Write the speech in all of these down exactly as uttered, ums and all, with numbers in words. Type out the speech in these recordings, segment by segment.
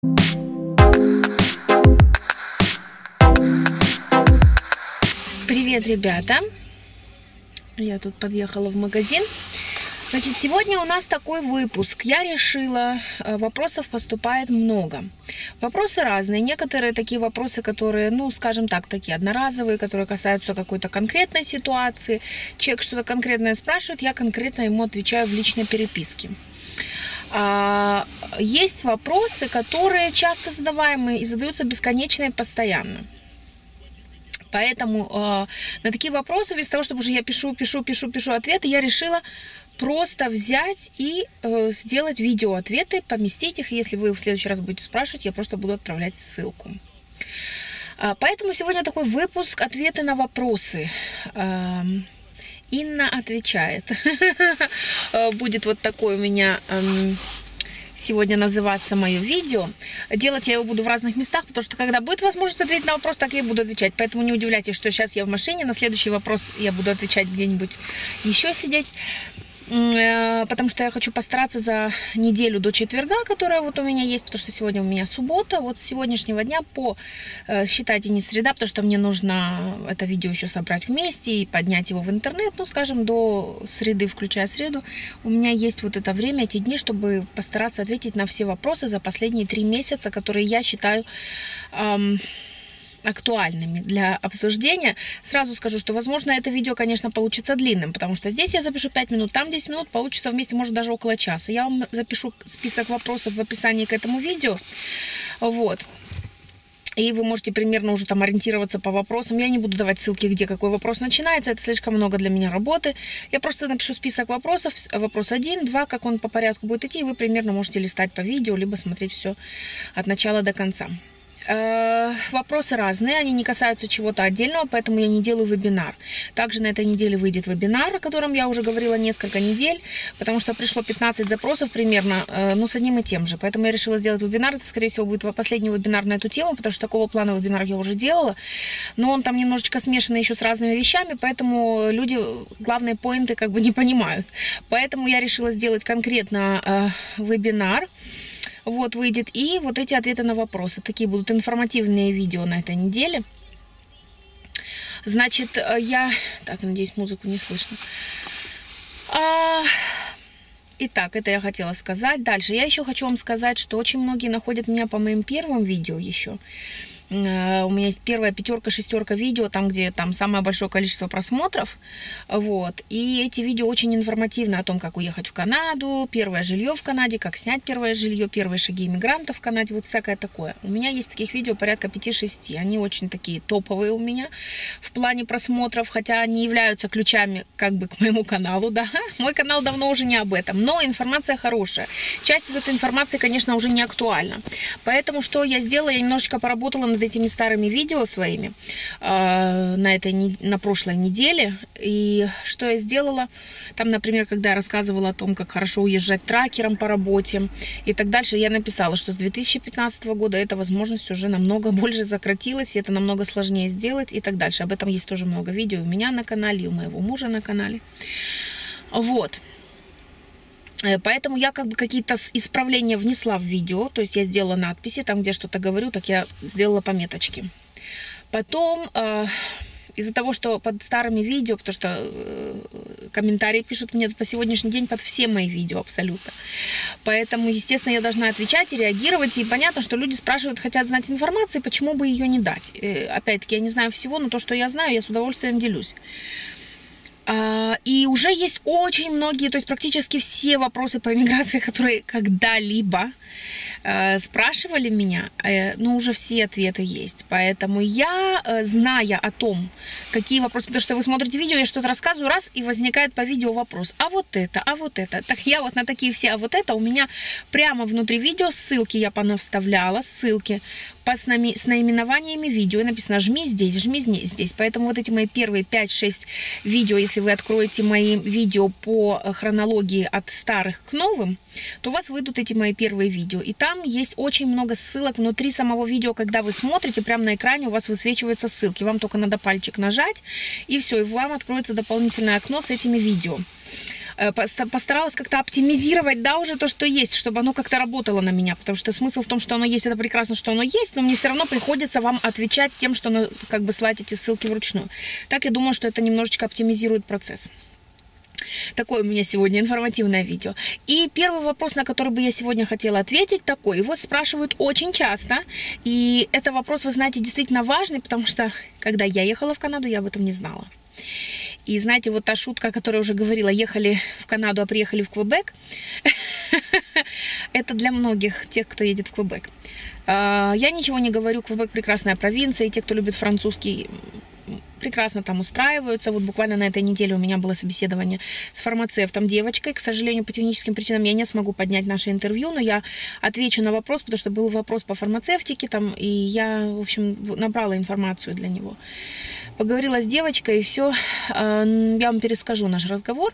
Привет, ребята! Я тут подъехала в магазин. Значит, сегодня у нас такой выпуск. Я решила, вопросов поступает много. Вопросы разные. Некоторые такие вопросы, которые, ну, скажем так, такие одноразовые, которые касаются какой-то конкретной ситуации. Человек что-то конкретное спрашивает, я конкретно ему отвечаю в личной переписке. А, есть вопросы, которые часто задаваемые и задаются бесконечно и постоянно. Поэтому э, на такие вопросы, вместо того, чтобы уже я пишу, пишу, пишу, пишу ответы, я решила просто взять и э, сделать видео-ответы, поместить их. Если вы в следующий раз будете спрашивать, я просто буду отправлять ссылку. Э, поэтому сегодня такой выпуск «Ответы на вопросы». Э, Инна отвечает. Будет вот такой у меня... сегодня называться мое видео. Делать я его буду в разных местах, потому что когда будет возможность ответить на вопрос, так я и буду отвечать. Поэтому не удивляйтесь, что сейчас я в машине, на следующий вопрос я буду отвечать где-нибудь еще сидеть. Потому что я хочу постараться за неделю до четверга, которая вот у меня есть, потому что сегодня у меня суббота. Вот с сегодняшнего дня по, считайте, не среда, потому что мне нужно это видео еще собрать вместе и поднять его в интернет. Ну, скажем, до среды, включая среду, у меня есть вот это время, эти дни, чтобы постараться ответить на все вопросы за последние три месяца, которые я считаю... Эм, актуальными для обсуждения. Сразу скажу, что, возможно, это видео, конечно, получится длинным, потому что здесь я запишу пять минут, там десять минут, получится вместе, может, даже около часа. Я вам запишу список вопросов в описании к этому видео. Вот. И вы можете примерно уже там ориентироваться по вопросам. Я не буду давать ссылки, где какой вопрос начинается. Это слишком много для меня работы. Я просто напишу список вопросов. Вопрос один, два, как он по порядку будет идти. И вы примерно можете листать по видео, либо смотреть все от начала до конца. Вопросы разные, они не касаются чего-то отдельного, поэтому я не делаю вебинар. Также на этой неделе выйдет вебинар, о котором я уже говорила несколько недель, потому что пришло пятнадцать запросов примерно, ну, с одним и тем же. Поэтому я решила сделать вебинар. Это, скорее всего, будет последний вебинар на эту тему, потому что такого плана вебинар я уже делала, но он там немножечко смешанный еще с разными вещами, поэтому люди главные поинты как бы не понимают. Поэтому я решила сделать конкретно э, вебинар. Вот выйдет, и вот эти ответы на вопросы. Такие будут информативные видео на этой неделе. Значит, я... Так, надеюсь, музыку не слышно. А... Итак, это я хотела сказать. Дальше я еще хочу вам сказать, что очень многие находят меня по моим первым видео еще. У меня есть первая пятерка, шестерка видео, там, где там самое большое количество просмотров. Вот. И эти видео очень информативны о том, как уехать в Канаду, первое жилье в Канаде, как снять первое жилье, первые шаги иммигранта в Канаде, вот всякое такое. У меня есть таких видео порядка пяти-шести. Они очень такие топовые у меня в плане просмотров, хотя они являются ключами как бы к моему каналу, да. Мой канал давно уже не об этом, но информация хорошая. Часть из этой информации, конечно, уже не актуальна. Поэтому что я сделала? Я немножечко поработала над этими старыми видео своими э, на этой на прошлой неделе. И что я сделала? Там, например, когда я рассказывала о том, как хорошо уезжать тракером по работе и так дальше, я написала, что с две тысячи пятнадцатого года эта возможность уже намного больше сократилась, и это намного сложнее сделать и так дальше. Об этом есть тоже много видео у меня на канале, и у моего мужа на канале. Вот. Поэтому я как бы какие-то исправления внесла в видео, то есть я сделала надписи, там где что-то говорю, так я сделала пометочки. Потом, э, из-за того, что под старыми видео, потому что э, комментарии пишут мне по сегодняшний день под все мои видео абсолютно. Поэтому, естественно, я должна отвечать и реагировать, и понятно, что люди спрашивают, хотят знать информацию, почему бы ее не дать. Э, опять-таки, я не знаю всего, но то, что я знаю, я с удовольствием делюсь. И уже есть очень многие, то есть практически все вопросы по иммиграции, которые когда-либо спрашивали меня, ну, уже все ответы есть. Поэтому я, зная о том, какие вопросы, потому что вы смотрите видео, я что-то рассказываю, раз, и возникает по видео вопрос, а вот это, а вот это. Так я вот на такие все, а вот это у меня прямо внутри видео ссылки я понавставляла, ссылки по, с, нами, с наименованиями видео. И написано «жми здесь, жми здесь». Поэтому вот эти мои первые пять-шесть видео, если вы откроете мои видео по хронологии от старых к новым, то у вас выйдут эти мои первые видео. И там есть очень много ссылок внутри самого видео. Когда вы смотрите, прямо на экране у вас высвечиваются ссылки. Вам только надо пальчик нажать, и все, и вам откроется дополнительное окно с этими видео. постаралась как-то оптимизировать, да, уже то, что есть, чтобы оно как-то работало на меня, потому что смысл в том, что оно есть, это прекрасно, что оно есть, но мне все равно приходится вам отвечать тем, что как бы слать эти ссылки вручную. Так я думаю, что это немножечко оптимизирует процесс. Такое у меня сегодня информативное видео. И первый вопрос, на который бы я сегодня хотела ответить, такой. Его спрашивают очень часто. И это вопрос, вы знаете, действительно важный, потому что, когда я ехала в Канаду, я об этом не знала. И знаете, вот та шутка, о которой уже говорила, ехали в Канаду, а приехали в Квебек, это для многих тех, кто едет в Квебек. Я ничего не говорю, Квебек прекрасная провинция, и те, кто любит французский, прекрасно там устраиваются. Вот буквально на этой неделе у меня было собеседование с фармацевтом, девочкой. К сожалению, по техническим причинам я не смогу поднять наше интервью, но я отвечу на вопрос, потому что был вопрос по фармацевтике там, и я, в общем, набрала информацию для него. Поговорила с девочкой, и все. Я вам перескажу наш разговор.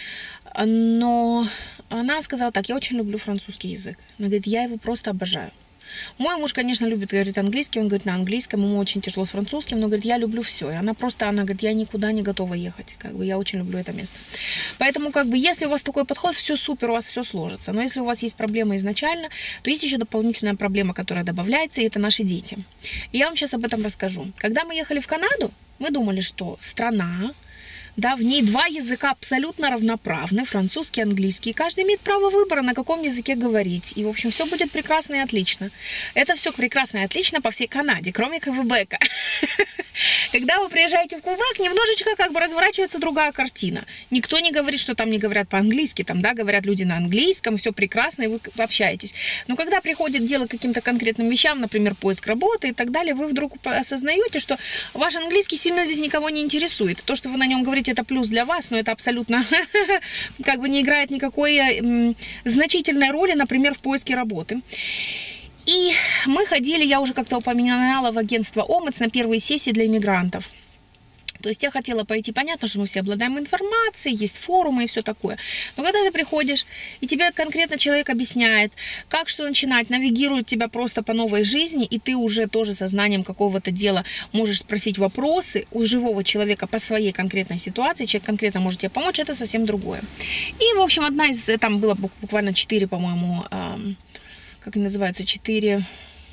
Но она сказала так: я очень люблю французский язык. Она говорит, я его просто обожаю. Мой муж, конечно, любит, говорит, английский, он говорит на английском, ему очень тяжело с французским, но, говорит, я люблю все. И она просто, она говорит, я никуда не готова ехать, как бы, я очень люблю это место. Поэтому, как бы, если у вас такой подход, все супер, у вас все сложится. Но если у вас есть проблема изначально, то есть еще дополнительная проблема, которая добавляется, и это наши дети. И я вам сейчас об этом расскажу. Когда мы ехали в Канаду, мы думали, что страна, да, в ней два языка абсолютно равноправны, французский и английский. И каждый имеет право выбора, на каком языке говорить. И, в общем, все будет прекрасно и отлично. Это все прекрасно и отлично по всей Канаде, кроме Квебека. Когда вы приезжаете в Квебек, немножечко как бы разворачивается другая картина. Никто не говорит, что там не говорят по-английски. Там, да, говорят люди на английском, все прекрасно, и вы общаетесь. Но когда приходит дело к каким-то конкретным вещам, например, поиск работы и так далее, вы вдруг осознаете, что ваш английский сильно здесь никого не интересует. То, что вы на нем говорите, это плюс для вас, но это абсолютно как бы не играет никакой м, значительной роли, например, в поиске работы. И мы ходили, я уже как-то упоминала, в агентство ОМЭЦ на первые сессии для иммигрантов. То есть я хотела пойти, понятно, что мы все обладаем информацией, есть форумы и все такое. Но когда ты приходишь, и тебе конкретно человек объясняет, как что начинать, навигирует тебя просто по новой жизни, и ты уже тоже сознанием какого-то дела можешь спросить вопросы у живого человека по своей конкретной ситуации, человек конкретно может тебе помочь, это совсем другое. И, в общем, одна из, там было буквально четыре, по-моему, как они называются, четыре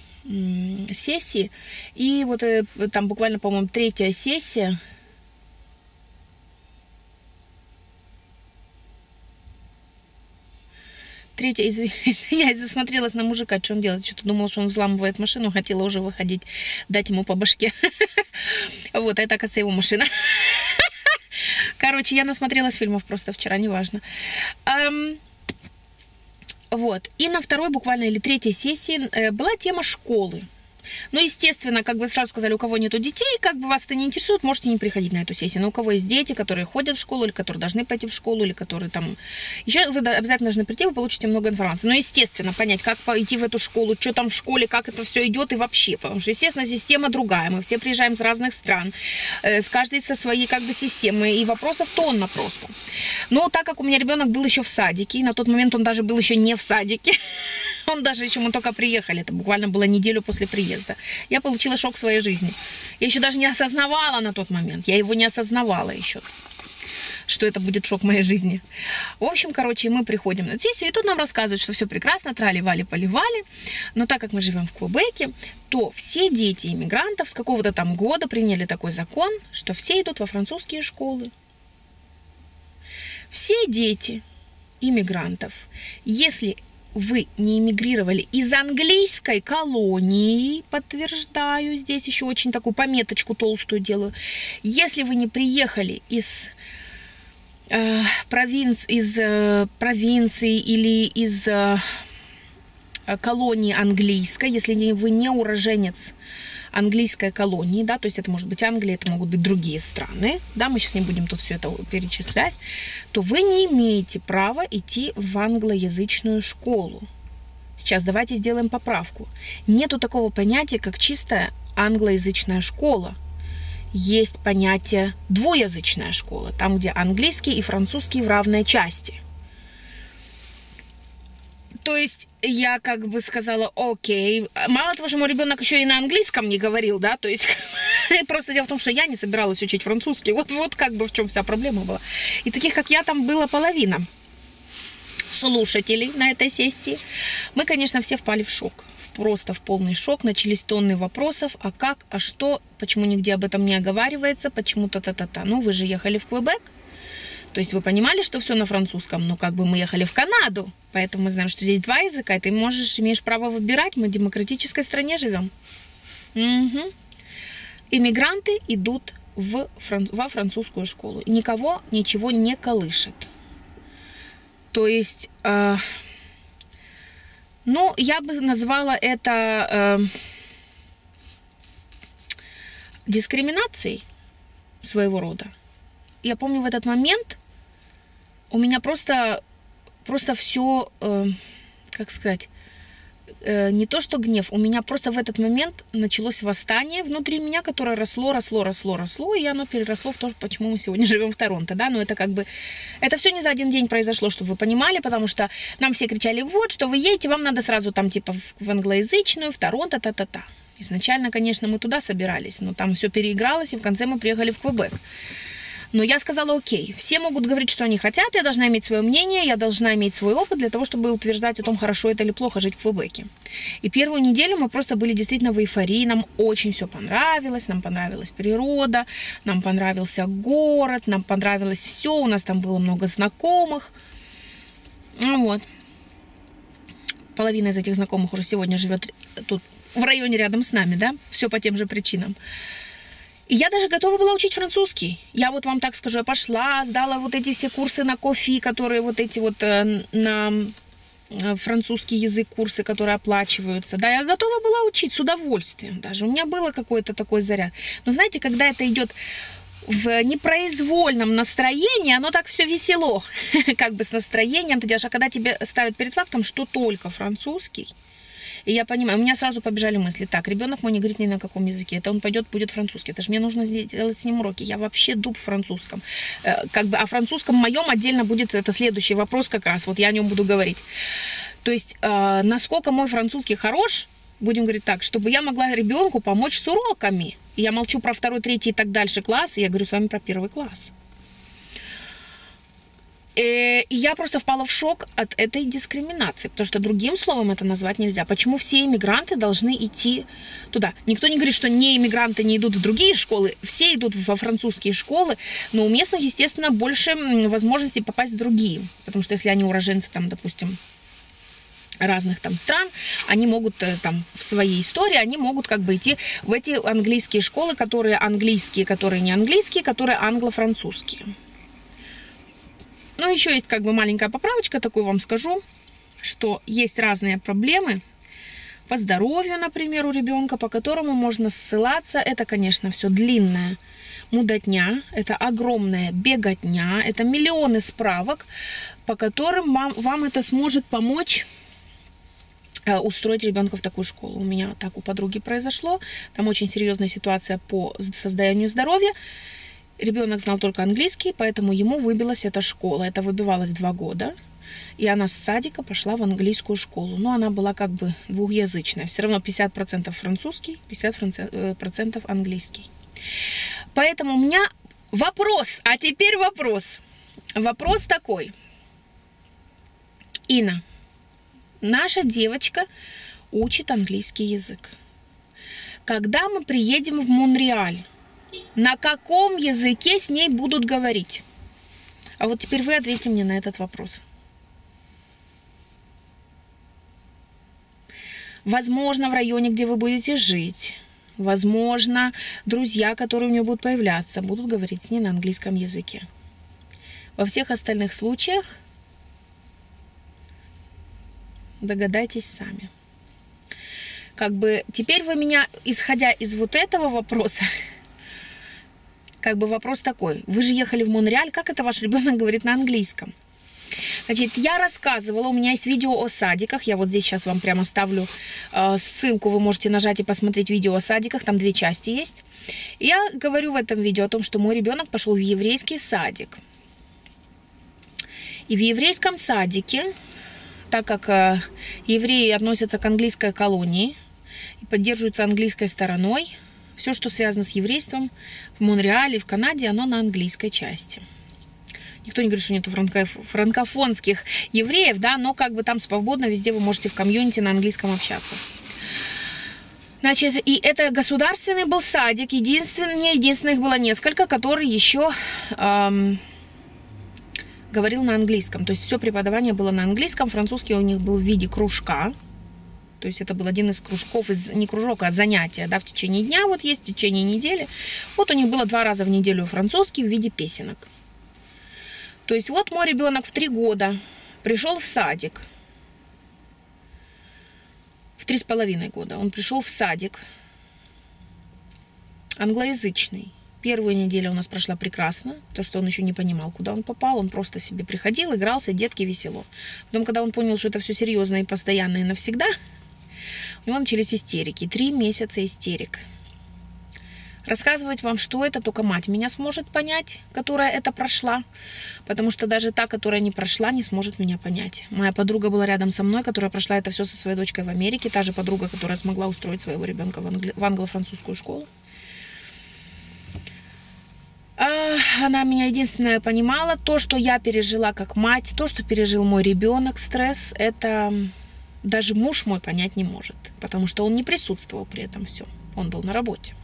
сессии, и вот там буквально, по-моему, третья сессия, Третья, извиняюсь, засмотрелась на мужика, что он делает. Что-то думала, что он взламывает машину, хотела уже выходить, дать ему по башке. Вот, это, оказывается, его машина. Короче, я насмотрелась фильмов просто вчера, неважно. Вот, и на второй буквально или третьей сессии была тема школы. Ну, естественно, как бы сразу сказали, у кого нету детей, как бы вас это не интересует, можете не приходить на эту сессию. Но у кого есть дети, которые ходят в школу, или которые должны пойти в школу, или которые там... Еще вы обязательно должны прийти, вы получите много информации. Но, естественно, понять, как пойти в эту школу, что там в школе, как это все идет и вообще. Потому что, естественно, система другая. Мы все приезжаем с разных стран, с каждой со своей как бы системой. И вопросов тонна просто. Но так как у меня ребенок был еще в садике, и на тот момент он даже был еще не в садике, он даже еще, мы только приехали, это буквально было неделю после приезда, я получила шок в своей жизни. Я еще даже не осознавала на тот момент, я его не осознавала еще, что это будет шок в моей жизни. В общем, короче, мы приходим на сессию, и тут нам рассказывают, что все прекрасно, трали-вали-поливали, но так как мы живем в Квебеке, то все дети иммигрантов с какого-то там года приняли такой закон, что все идут во французские школы. Все дети иммигрантов, если вы не эмигрировали из английской колонии, подтверждаю, здесь еще очень такую пометочку толстую делаю, если вы не приехали из, э, провинц, из э, провинции или из э, колонии английской, если вы не уроженец английской колонии, да, то есть это может быть Англия, это могут быть другие страны, да, мы сейчас не будем тут все это перечислять, то вы не имеете права идти в англоязычную школу. Сейчас давайте сделаем поправку. Нету такого понятия, как чистая англоязычная школа. Есть понятие двуязычная школа, там, где английский и французский в равной части. То есть я как бы сказала, окей. Мало того, что мой ребенок еще и на английском не говорил, да, то есть просто дело в том, что я не собиралась учить французский. Вот, вот как бы в чем вся проблема была. И таких, как я, там была половина слушателей на этой сессии. Мы, конечно, все впали в шок. Просто в полный шок. Начались тонны вопросов. А как, а что, почему нигде об этом не оговаривается, почему та-та-та-та. Ну, вы же ехали в Квебек. То есть вы понимали, что все на французском, но как бы мы ехали в Канаду, поэтому мы знаем, что здесь два языка, и ты можешь, имеешь право выбирать, мы в демократической стране живем. Угу. Иммигранты идут в фран... во французскую школу, и никого ничего не колышет. То есть, э... ну, я бы назвала это э... дискриминацией своего рода. Я помню в этот момент у меня просто, просто все, э, как сказать, э, не то что гнев, у меня просто в этот момент началось восстание внутри меня, которое росло, росло, росло, росло, и оно переросло в то, почему мы сегодня живем в Торонто, да, но это как бы, это все не за один день произошло, чтобы вы понимали, потому что нам все кричали, вот, что вы едете, вам надо сразу там типа в, в англоязычную, в Торонто, та-та-та. Изначально, конечно, мы туда собирались, но там все переигралось, и в конце мы приехали в Квебек. Но я сказала, окей, все могут говорить, что они хотят, я должна иметь свое мнение, я должна иметь свой опыт для того, чтобы утверждать о том, хорошо это или плохо жить в Квебеке. И первую неделю мы просто были действительно в эйфории, нам очень все понравилось, нам понравилась природа, нам понравился город, нам понравилось все, у нас там было много знакомых. Ну вот. Половина из этих знакомых уже сегодня живет тут в районе рядом с нами, да, все по тем же причинам. И я даже готова была учить французский. Я вот вам так скажу, я пошла, сдала вот эти все курсы на кофе, которые вот эти вот э, на французский язык курсы, которые оплачиваются. Да, я готова была учить с удовольствием даже. У меня было какой-то такой заряд. Но знаете, когда это идет в непроизвольном настроении, оно так все весело, как бы с настроением ты делаешь. А когда тебе ставят перед фактом, что только французский, и я понимаю, у меня сразу побежали мысли. Так, ребенок мой не говорит ни на каком языке. Это он пойдет, будет французский. Это же мне нужно сделать с ним уроки. Я вообще дуб в французском. Как бы о французском моем отдельно будет, это следующий вопрос как раз. Вот я о нем буду говорить. То есть, насколько мой французский хорош, будем говорить так, чтобы я могла ребенку помочь с уроками. И я молчу про второй, третий и так дальше класс, и я говорю с вами про первый класс. И я просто впала в шок от этой дискриминации, потому что другим словом это назвать нельзя. Почему все иммигранты должны идти туда? Никто не говорит, что не иммигранты не идут в другие школы, все идут во французские школы, но у местных, естественно, больше возможностей попасть в другие, потому что если они уроженцы, там, допустим, разных там стран, они могут там в своей истории, они могут как бы идти в эти английские школы, которые английские, которые не английские, которые англо-французские. Ну, еще есть как бы маленькая поправочка, такую вам скажу, что есть разные проблемы по здоровью, например, у ребенка, по которому можно ссылаться. Это, конечно, все длинная мудотня, это огромная беготня, это миллионы справок, по которым вам, вам это сможет помочь устроить ребенка в такую школу. У меня так у подруги произошло. Там очень серьезная ситуация по состоянию здоровья. Ребенок знал только английский, поэтому ему выбилась эта школа. Это выбивалось два года. И она с садика пошла в английскую школу. Но она была как бы двухязычная. Все равно пятьдесят процентов французский, пятьдесят процентов английский. Поэтому у меня вопрос. А теперь вопрос. Вопрос такой. Инна, наша девочка учит английский язык. Когда мы приедем в Монреаль, на каком языке с ней будут говорить? А вот теперь вы ответьте мне на этот вопрос. Возможно, в районе, где вы будете жить, возможно, друзья, которые у нее будут появляться, будут говорить с ней на английском языке. Во всех остальных случаях догадайтесь сами. Как бы теперь вы меня, исходя из вот этого вопроса, как бы вопрос такой. Вы же ехали в Монреаль, как это ваш ребенок говорит на английском? Значит, я рассказывала, у меня есть видео о садиках. Я вот здесь сейчас вам прямо ставлю э, ссылку, вы можете нажать и посмотреть видео о садиках. Там две части есть. И я говорю в этом видео о том, что мой ребенок пошел в еврейский садик. И в еврейском садике так как евреи относятся к английской колонии и поддерживаются английской стороной, все, что связано с еврейством в Монреале, в Канаде, оно на английской части. Никто не говорит, что нету франкофонских евреев, да, но как бы там свободно, везде вы можете в комьюнити на английском общаться. Значит, и это государственный был садик, единственный, единственных было несколько, который еще эм, говорил на английском. То есть все преподавание было на английском, французский у них был в виде кружка. То есть это был один из кружков, из, не кружок, а занятия, да, в течение дня, вот есть, в течение недели. Вот у них было два раза в неделю французский в виде песенок. То есть вот мой ребенок в три года пришел в садик. В три с половиной года он пришел в садик англоязычный. Первую неделю у нас прошла прекрасно, потому что он еще не понимал, куда он попал. Он просто себе приходил, игрался, детки весело. Потом, когда он понял, что это все серьезно и постоянно и навсегда, у него начались истерики. Три месяца истерик. Рассказывать вам, что это, только мать меня сможет понять, которая это прошла. Потому что даже та, которая не прошла, не сможет меня понять. Моя подруга была рядом со мной, которая прошла это все со своей дочкой в Америке. Та же подруга, которая смогла устроить своего ребенка в, англи... в англо-французскую школу. А она меня единственное понимала. То, что я пережила как мать, то, что пережил мой ребенок, стресс, это даже муж мой понять не может. Потому что он не присутствовал при этом всем. Он был на работе.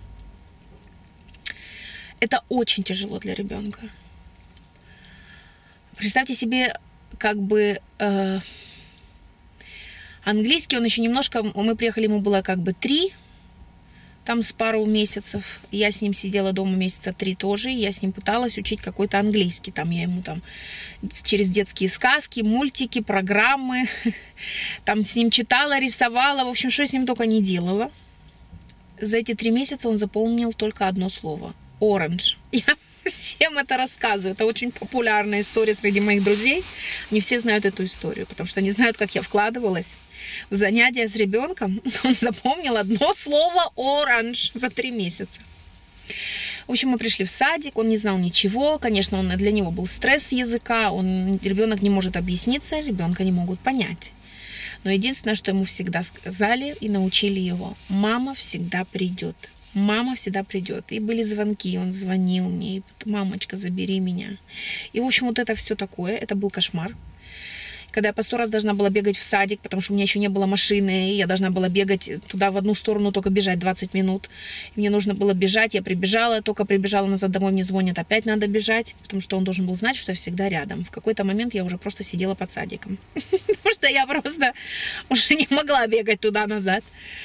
Это очень тяжело для ребенка. Представьте себе, как бы э, английский, он еще немножко, мы приехали, ему было как бы три, там с пару месяцев. Я с ним сидела дома месяца три тоже, я с ним пыталась учить какой-то английский. Там я ему там через детские сказки, мультики, программы, там с ним читала, рисовала, в общем, что с ним только не делала. За эти три месяца он запомнил только одно слово. Orange. Я всем это рассказываю. Это очень популярная история среди моих друзей. Не все знают эту историю, потому что они знают, как я вкладывалась в занятия с ребенком. Он запомнил одно слово orange за три месяца. В общем, мы пришли в садик, он не знал ничего. Конечно, он, для него был стресс языка. Он, ребенок не может объясниться, ребенка не могут понять. Но единственное, что ему всегда сказали и научили его: мама всегда придет. Мама всегда придет. И были звонки, он звонил мне, и мамочка, забери меня. И, в общем, вот это все такое, это был кошмар. Когда я по сто раз должна была бегать в садик, потому что у меня еще не было машины, и я должна была бегать туда в одну сторону, только бежать двадцать минут. И мне нужно было бежать, я прибежала, только прибежала назад домой, мне звонят, опять надо бежать, потому что он должен был знать, что я всегда рядом. В какой-то момент я уже просто сидела под садиком, потому что я просто уже не могла бегать туда-назад.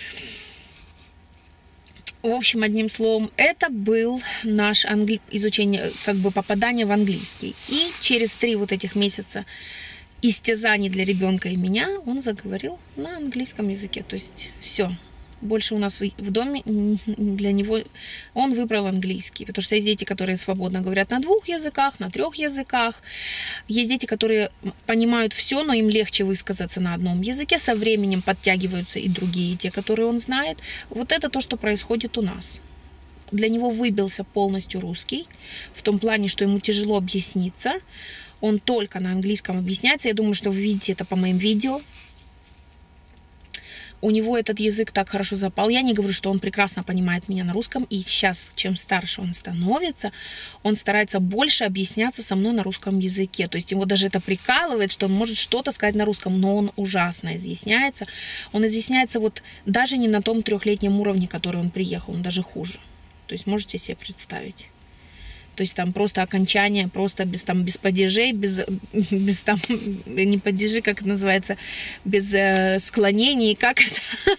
В общем, одним словом, это был наш англи... изучение, как бы попадание в английский. И через три вот этих месяца истязаний для ребенка и меня он заговорил на английском языке. То есть все. Больше у нас в доме для него он выбрал английский. Потому что есть дети, которые свободно говорят на двух языках, на трех языках. Есть дети, которые понимают все, но им легче высказаться на одном языке. Со временем подтягиваются и другие, те, которые он знает. Вот это то, что происходит у нас. Для него выбился полностью русский. В том плане, что ему тяжело объясниться. Он только на английском объясняется. Я думаю, что вы видите это по моим видео. У него этот язык так хорошо запал. Я не говорю, что он прекрасно понимает меня на русском. И сейчас, чем старше он становится, он старается больше объясняться со мной на русском языке. То есть его даже это прикалывает, что он может что-то сказать на русском, но он ужасно изъясняется. Он изъясняется вот даже не на том трехлетнем уровне, который он приехал, он даже хуже. То есть можете себе представить. То есть там просто окончание, просто без, там, без падежей, без, без там, не падежи, как это называется, без э, склонений, как это?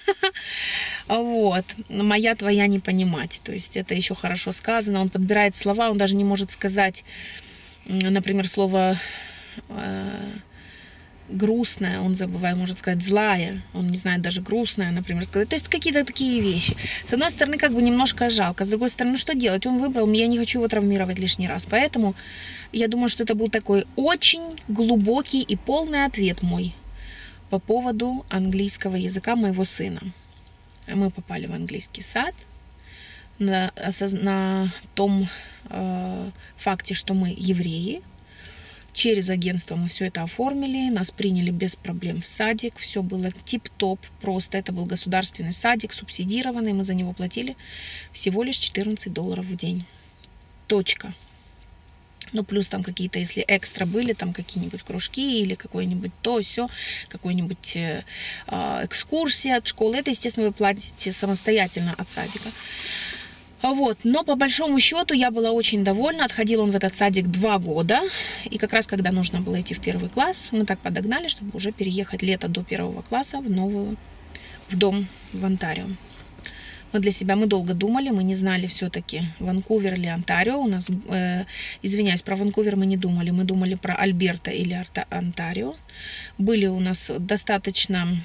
Вот. Моя, твоя не понимать. То есть это еще хорошо сказано. Он подбирает слова, он даже не может сказать, например, слово э, грустная, он забывает, может сказать злая, он не знает даже грустная, например, сказать. То есть какие-то такие вещи. С одной стороны, как бы немножко жалко, с другой стороны, что делать? Он выбрал, я не хочу его травмировать лишний раз. Поэтому я думаю, что это был такой очень глубокий и полный ответ мой по поводу английского языка моего сына. Мы попали в английский сад на, на том э, факте, что мы евреи. Через агентство мы все это оформили, нас приняли без проблем в садик, все было тип-топ, просто это был государственный садик, субсидированный, мы за него платили всего лишь четырнадцать долларов в день. Точка. Ну, плюс там какие-то, если экстра были, там какие-нибудь кружки или какое-нибудь то, все, какой-нибудь э, экскурсия от школы, это, естественно, вы платите самостоятельно от садика. Вот. Но по большому счету я была очень довольна. Отходил он в этот садик два года. И как раз когда нужно было идти в первый класс, мы так подогнали, чтобы уже переехать лето до первого класса в новую, в дом в Онтарио. Мы для себя, мы долго думали, мы не знали все-таки, Ванкувер или Онтарио. У нас, э, извиняюсь, про Ванкувер мы не думали, мы думали про Альберта или Арта, Онтарио. Были у нас достаточно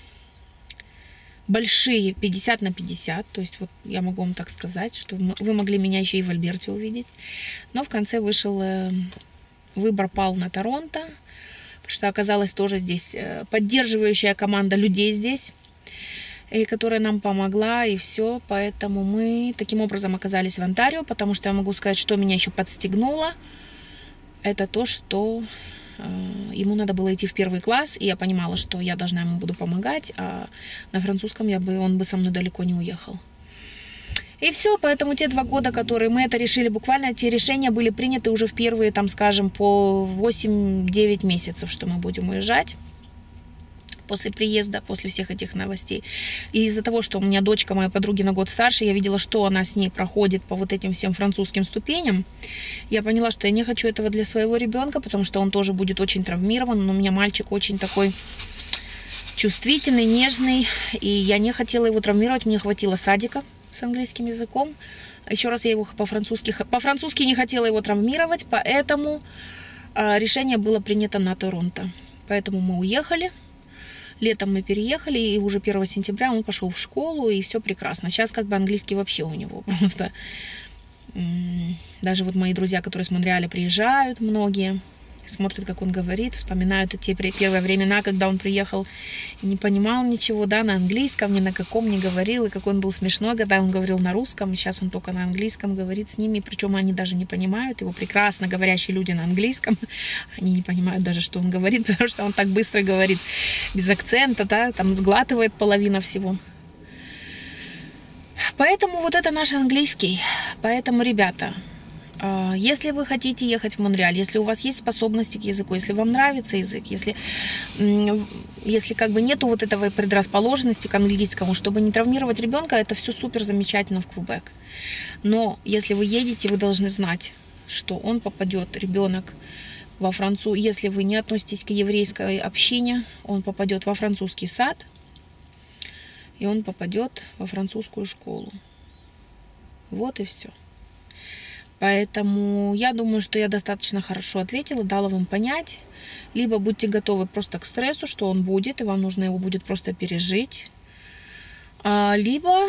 большие пятьдесят на пятьдесят, то есть вот я могу вам так сказать, что вы могли меня еще и в Альберте увидеть. Но в конце вышел, выбор пал на Торонто, потому что оказалась тоже здесь поддерживающая команда людей здесь, и которая нам помогла, и все. Поэтому мы таким образом оказались в Онтарио, потому что я могу сказать, что меня еще подстегнуло, это то, что ему надо было идти в первый класс, и я понимала, что я должна ему буду помогать, а на французском я бы, он бы со мной далеко не уехал. И все, поэтому те два года, которые мы это решили, буквально те решения были приняты уже в первые, там, скажем, по восемь-девять месяцев, что мы будем уезжать после приезда, после всех этих новостей. И из-за того, что у меня дочка, моя подруги, на год старше, я видела, что она с ней проходит по вот этим всем французским ступеням. Я поняла, что я не хочу этого для своего ребенка, потому что он тоже будет очень травмирован. Но у меня мальчик очень такой чувствительный, нежный, и я не хотела его травмировать. Мне хватило садика с английским языком. Еще раз я его по-французски, по-французски не хотела его травмировать, поэтому решение было принято на Торонто. Поэтому мы уехали. Летом мы переехали, и уже первого сентября он пошел в школу, и все прекрасно. Сейчас как бы английский вообще у него просто... Даже вот мои друзья, которые с Монреаля приезжают, многие, смотрят, как он говорит, вспоминают те первые времена, когда он приехал и не понимал ничего, да, на английском, ни на каком не говорил, и какой он был смешной, когда он говорил на русском, и сейчас он только на английском говорит с ними, причем они даже не понимают его, прекрасно говорящие люди на английском, они не понимают даже, что он говорит, потому что он так быстро говорит, без акцента, да, там сглатывает половина всего. Поэтому вот это наш английский, поэтому, ребята, если вы хотите ехать в Монреаль, если у вас есть способности к языку, если вам нравится язык, если, если как бы нету вот этой предрасположенности к английскому, чтобы не травмировать ребенка, это все супер замечательно в Квебек. Но если вы едете, вы должны знать, что он попадет, ребенок, во Францию, если вы не относитесь к еврейской общине, он попадет во французский сад, и он попадет во французскую школу. Вот и все. Поэтому я думаю, что я достаточно хорошо ответила, дала вам понять. Либо будьте готовы просто к стрессу, что он будет, и вам нужно его будет просто пережить. А, либо,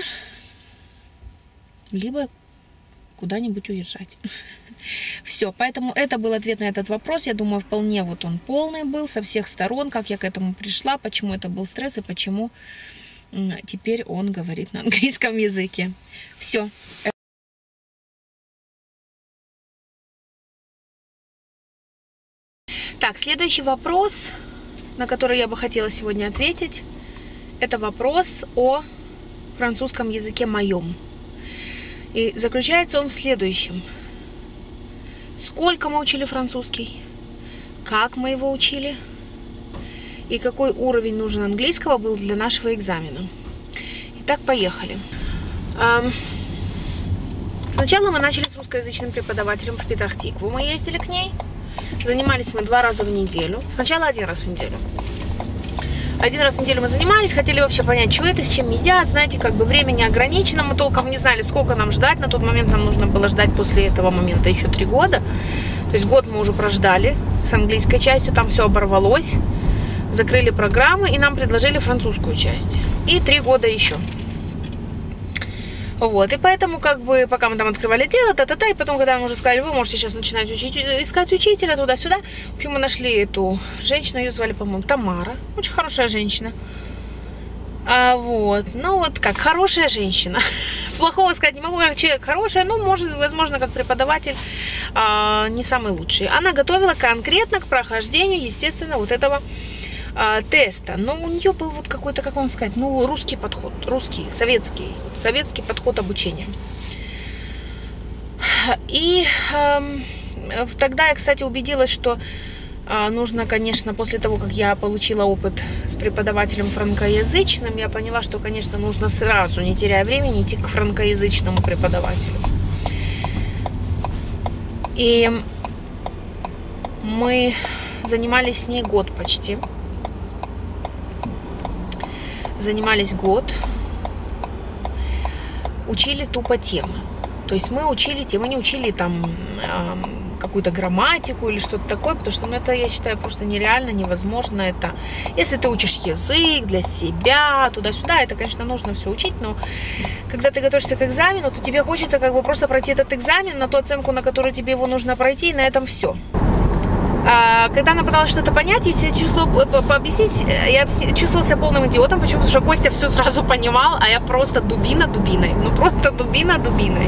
либо куда-нибудь уезжать. Все, поэтому это был ответ на этот вопрос. Я думаю, вполне вот он полный был со всех сторон, как я к этому пришла, почему это был стресс и почему теперь он говорит на английском языке. Все. Так, следующий вопрос, на который я бы хотела сегодня ответить, это вопрос о французском языке моем. И заключается он в следующем. Сколько мы учили французский? Как мы его учили? И какой уровень нужен английского был для нашего экзамена? Итак, поехали. Сначала мы начали с русскоязычным преподавателем в Петах-Тикву. Мы ездили к ней. Занимались мы два раза в неделю. Сначала один раз в неделю. Один раз в неделю мы занимались, хотели вообще понять, что это, с чем едят. Знаете, как бы время не ограничено. Мы толком не знали, сколько нам ждать. На тот момент нам нужно было ждать после этого момента еще три года. То есть год мы уже прождали с английской частью. Там все оборвалось. Закрыли программы и нам предложили французскую часть. И три года еще. Вот, и поэтому, как бы, пока мы там открывали дело, та-та-та, и потом, когда мы уже сказали, вы можете сейчас начинать учить, искать учителя туда-сюда, в общем, мы нашли эту женщину, ее звали, по-моему, Тамара, очень хорошая женщина. А вот, ну вот как, хорошая женщина, плохого сказать не могу, как человек хороший, но, может, возможно, как преподаватель а, не самый лучший. Она готовила конкретно к прохождению, естественно, вот этого а, теста. Но у нее был вот какой-то, как вам сказать, ну, русский подход, русский, советский, вот, советский подход обучения. И э, тогда я, кстати, убедилась, что э, нужно, конечно, после того, как я получила опыт с преподавателем франкоязычным, я поняла, что, конечно, нужно сразу, не теряя времени, идти к франкоязычному преподавателю. И мы занимались с ней год почти. Занимались год. Учили тупо темы. То есть мы учили темы, не учили там э, какую-то грамматику или что-то такое, потому что ну, это, я считаю, просто нереально, невозможно. Это, если ты учишь язык для себя, туда-сюда, это, конечно, нужно все учить, но когда ты готовишься к экзамену, то тебе хочется как бы просто пройти этот экзамен на ту оценку, на которую тебе его нужно пройти, и на этом все. А, когда она пыталась что-то понять, если я чувствовала, пообъяснить, я чувствовала себя полным идиотом, почему? Потому что Костя все сразу понимал, а я просто дубина дубиной. Ну, просто дубина дубиной.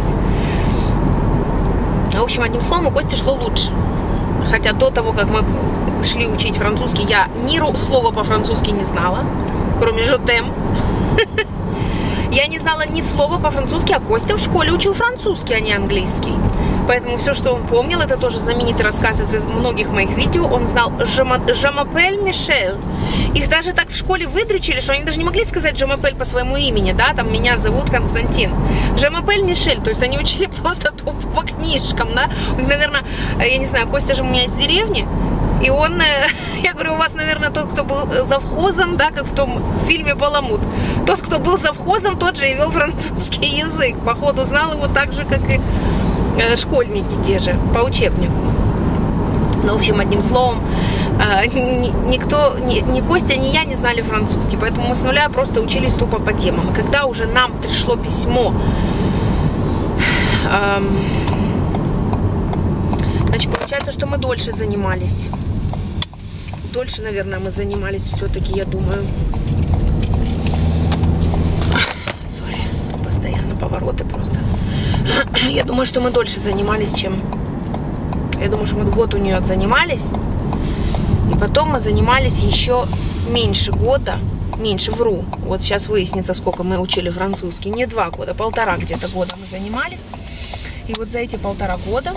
В общем, одним словом, у Кости шло лучше. Хотя до того, как мы шли учить французский, я ни слова по-французски не знала, кроме «жотем». Я не знала ни слова по-французски, а Костя в школе учил французский, а не английский. Поэтому все, что он помнил, это тоже знаменитый рассказ из многих моих видео. Он знал «Je m'appelle Michel». Их даже так в школе выдрючили, что они даже не могли сказать «Je m'appelle» по своему имени, да, там «меня зовут Константин». «Je m'appelle Michel», то есть они учили просто тупо по книжкам, да. Наверное, я не знаю, Костя же у меня из деревни, и он, я говорю, у вас, наверное, тот, кто был завхозом, да, как в том фильме «Баламут». Тот, кто был завхозом, тот же и вел французский язык. Походу, знал его так же, как и школьники те же, по учебнику. Ну, в общем, одним словом, никто, ни, ни Костя, ни я не знали французский. Поэтому мы с нуля просто учились тупо по темам. И когда уже нам пришло письмо, значит, получается, что мы дольше занимались. Дольше, наверное, мы занимались все-таки, я думаю. Сори, постоянно повороты просто. Я думаю, что мы дольше занимались, чем... Я думаю, что мы год у нее занимались. И потом мы занимались еще меньше года. Меньше, вру. Вот сейчас выяснится, сколько мы учили французский. Не два года, полтора где-то года мы занимались. И вот за эти полтора года...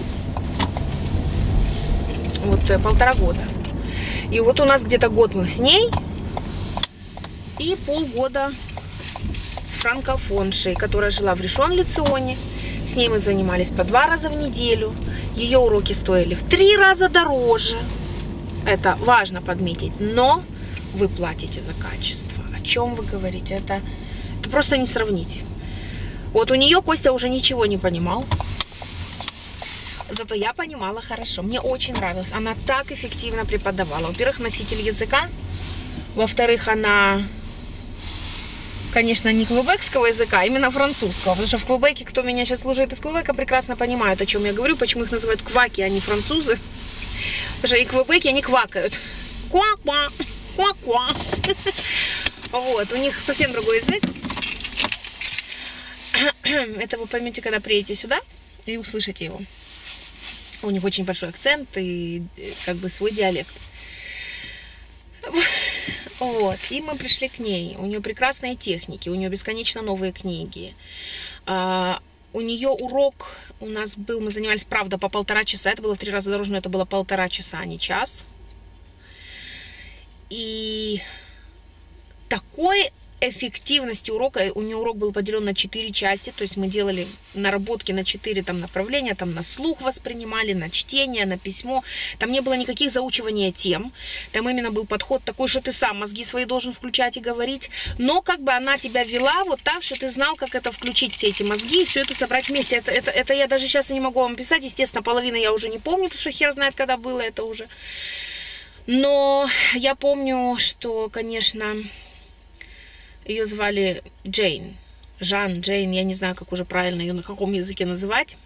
Вот полтора года. И вот у нас где-то год мы с ней. И полгода с франкофоншей, которая жила в Ришон-Ле-Ционе. С ней мы занимались по два раза в неделю. Ее уроки стоили в три раза дороже. Это важно подметить. Но вы платите за качество. О чем вы говорите? Это, это просто не сравнить. Вот у нее Костя уже ничего не понимал. Зато я понимала хорошо. Мне очень нравилось. Она так эффективно преподавала. Во-первых, носитель языка. Во-вторых, она... Конечно, не квебекского языка, а именно французского. Потому что в Квебеке, кто меня сейчас служит из Квебека, прекрасно понимают, о чем я говорю, почему их называют кваки, а не французы. Потому что и квебеки, они квакают. Ква-ква, ква-ква. Вот, у них совсем другой язык. Это вы поймете, когда приедете сюда и услышите его. У них очень большой акцент и как бы свой диалект. Вот, и мы пришли к ней. У нее прекрасные техники, у нее бесконечно новые книги. А, у нее урок у нас был, мы занимались, правда, по полтора часа. Это было в три раза дороже, но это было полтора часа, а не час. И такой эффективности урока, у нее урок был поделен на четыре части, то есть мы делали наработки на четыре там направления, там на слух воспринимали, на чтение, на письмо, там не было никаких заучивания тем, там именно был подход такой, что ты сам мозги свои должен включать и говорить, но как бы она тебя вела вот так, что ты знал, как это включить, все эти мозги и все это собрать вместе. Это, это, это я даже сейчас не могу вам писать, естественно, половину я уже не помню, потому что хер знает, когда было это уже, но я помню, что, конечно, ее звали Джейн. Жан, Джейн, я не знаю, как уже правильно ее на каком языке называть.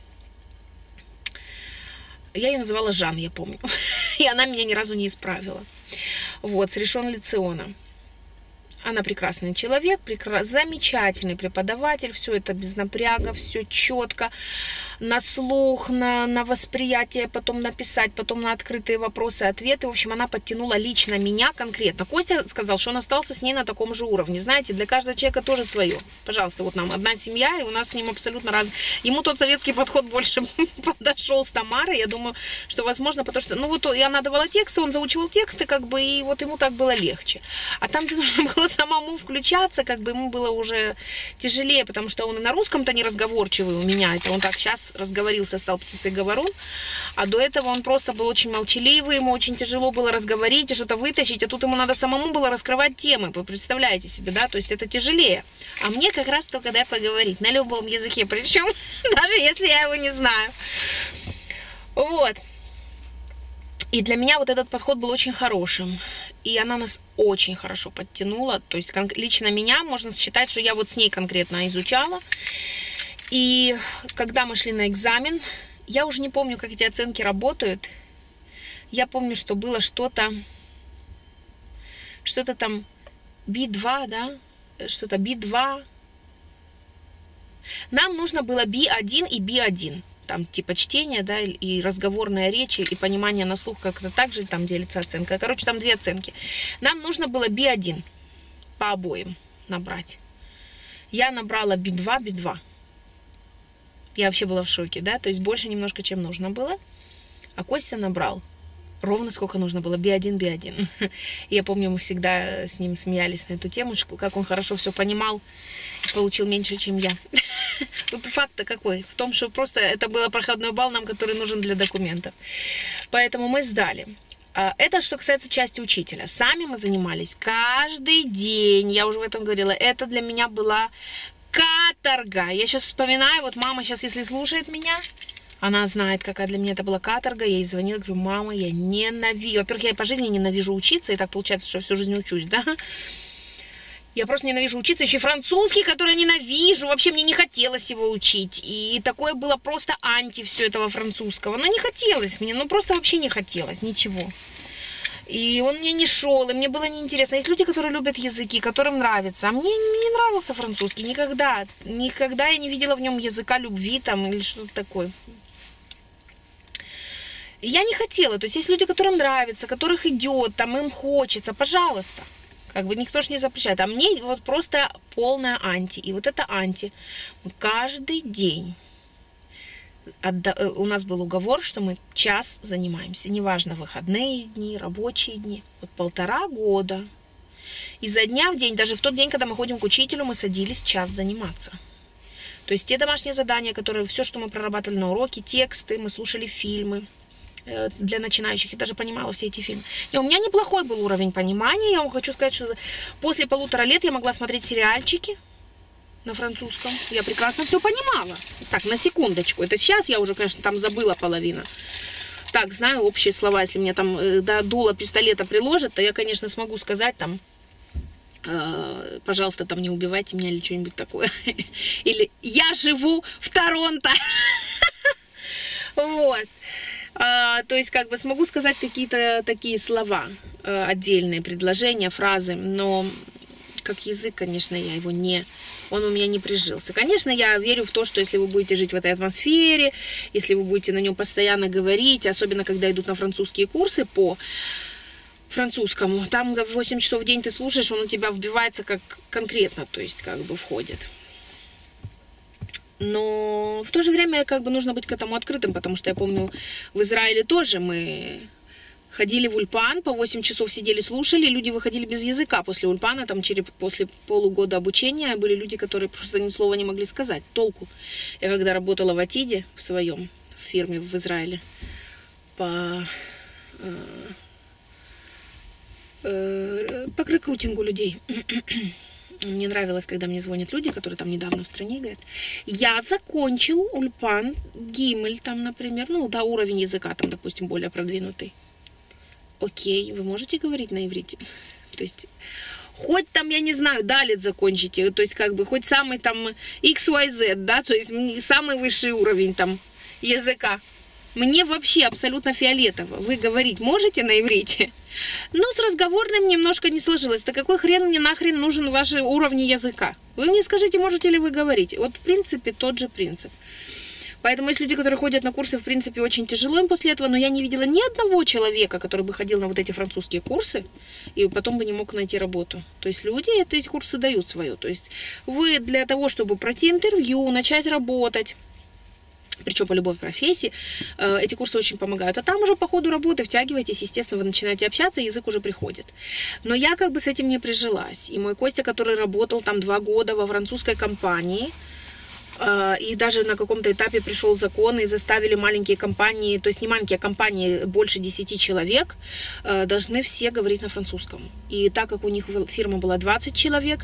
Я ее называла Жан, я помню. И она меня ни разу не исправила. Вот, с Ришон-Ле-Циона. Она прекрасный человек, прекра... замечательный преподаватель, все это без напряга, все четко, на слух, на, на восприятие, потом написать, потом на открытые вопросы, ответы. В общем, она подтянула лично меня конкретно. Костя сказал, что он остался с ней на таком же уровне. Знаете, для каждого человека тоже свое. Пожалуйста, вот нам одна семья, и у нас с ним абсолютно разные. Ему тот советский подход больше подошел с Тамарой. Я думаю, что возможно, потому что, ну вот, и она давала тексты, он заучивал тексты, как бы, и вот ему так было легче. А там, где нужно было самому включаться, как бы ему было уже тяжелее, потому что он и на русском-то не разговорчивый у меня. Это он так сейчас разговорился, стал птицей говорун. А до этого он просто был очень молчаливый, ему очень тяжело было разговорить и что-то вытащить, а тут ему надо самому было раскрывать темы. Вы представляете себе, да? То есть это тяжелее. А мне как раз только да поговорить на любом языке, причем даже если я его не знаю. Вот. И для меня вот этот подход был очень хорошим. И она нас очень хорошо подтянула. То есть лично меня можно считать, что я вот с ней конкретно изучала. И когда мы шли на экзамен, я уже не помню, как эти оценки работают. Я помню, что было что-то, что-то там би два, да? Что-то би два. Нам нужно было би один и би один. Там типа чтение, да, и разговорная речь, и понимание на слух, как-то так же там делится оценка. Короче, там две оценки. Нам нужно было би один по обоим набрать. Я набрала би два, би два. Я вообще была в шоке, да, то есть больше немножко, чем нужно было. А Костя набрал ровно сколько нужно было, би один, би один. Я помню, мы всегда с ним смеялись на эту тему, как он хорошо все понимал и получил меньше, чем я. Тут факт-то какой? В том, что просто это был проходной балл нам, который нужен для документов. Поэтому мы сдали. Это что касается части учителя. Сами мы занимались каждый день. Я уже в этом говорила. Это для меня была каторга. Я сейчас вспоминаю, вот мама сейчас, если слушает меня, она знает, какая для меня это была каторга. Я ей звонила, говорю, мама, я ненавижу. Во-первых, я по жизни ненавижу учиться, и так получается, что я всю жизнь учусь, да? Я просто ненавижу учиться. Еще французский, который ненавижу. Вообще мне не хотелось его учить. И такое было просто анти все этого французского. Но не хотелось мне, ну просто вообще не хотелось ничего. И он мне не шел, и мне было неинтересно. Есть люди, которые любят языки, которым нравится. А мне не нравился французский никогда. Никогда я не видела в нем языка любви там или что-то такое. И я не хотела. То есть есть люди, которым нравится, которых идет, там им хочется. Пожалуйста. Как бы никто ж не запрещает. А мне вот просто полная анти. И вот это анти. Мы каждый день... У нас был уговор, что мы час занимаемся. Неважно, выходные дни, рабочие дни. Вот полтора года. Изо дня в день, даже в тот день, когда мы ходим к учителю, мы садились час заниматься. То есть те домашние задания, которые, все, что мы прорабатывали на уроке, тексты, мы слушали фильмы для начинающих. Я даже понимала все эти фильмы. И у меня неплохой был уровень понимания. Я вам хочу сказать, что после полутора лет я могла смотреть сериальчики на французском. Я прекрасно все понимала. Так, на секундочку. Это сейчас я уже, конечно, там забыла половину. Так, знаю общие слова. Если мне там до дула пистолета приложат, то я, конечно, смогу сказать там, э, пожалуйста, там не убивайте меня или что-нибудь такое. Или я живу в Торонто. Вот. То есть, как бы смогу сказать какие-то такие слова, отдельные предложения, фразы, но как язык, конечно, я его не... Он у меня не прижился. Конечно, я верю в то, что если вы будете жить в этой атмосфере, если вы будете на нем постоянно говорить, особенно когда идут на французские курсы по французскому, там восемь часов в день ты слушаешь, он у тебя вбивается как конкретно, то есть как бы входит. Но в то же время как бы нужно быть к этому открытым, потому что я помню, в Израиле тоже мы... Ходили в ульпан, по восемь часов сидели, слушали, люди выходили без языка после ульпана, там через, после полугода обучения были люди, которые просто ни слова не могли сказать, толку. Я когда работала в Атиде, в своем, в фирме в Израиле, по, э, э, по рекрутингу людей, мне нравилось, когда мне звонят люди, которые там недавно в стране говорят, я закончил ульпан, гимель там, например, ну, да, уровень языка там, допустим, более продвинутый. Окей, вы можете говорить на иврите? То есть, хоть там, я не знаю, далит закончите, то есть, как бы, хоть самый там икс уай зет, да, то есть, самый высший уровень там языка. Мне вообще абсолютно фиолетово. Вы говорить можете на иврите? Но с разговорным немножко не сложилось. Да какой хрен мне нахрен нужен ваши уровни языка? Вы мне скажите, можете ли вы говорить? Вот в принципе тот же принцип. Поэтому есть люди, которые ходят на курсы, в принципе, очень тяжело им после этого, но я не видела ни одного человека, который бы ходил на вот эти французские курсы и потом бы не мог найти работу. То есть люди эти курсы дают свое. То есть вы для того, чтобы пройти интервью, начать работать, причем по любой профессии, эти курсы очень помогают. А там уже по ходу работы втягиваетесь, естественно, вы начинаете общаться, язык уже приходит. Но я как бы с этим не прижилась. И мой Костя, который работал там два года во французской компании, и даже на каком-то этапе пришел закон, и заставили маленькие компании, то есть не маленькие, а компании больше десяти человек, должны все говорить на французском. И так как у них фирма была двадцать человек,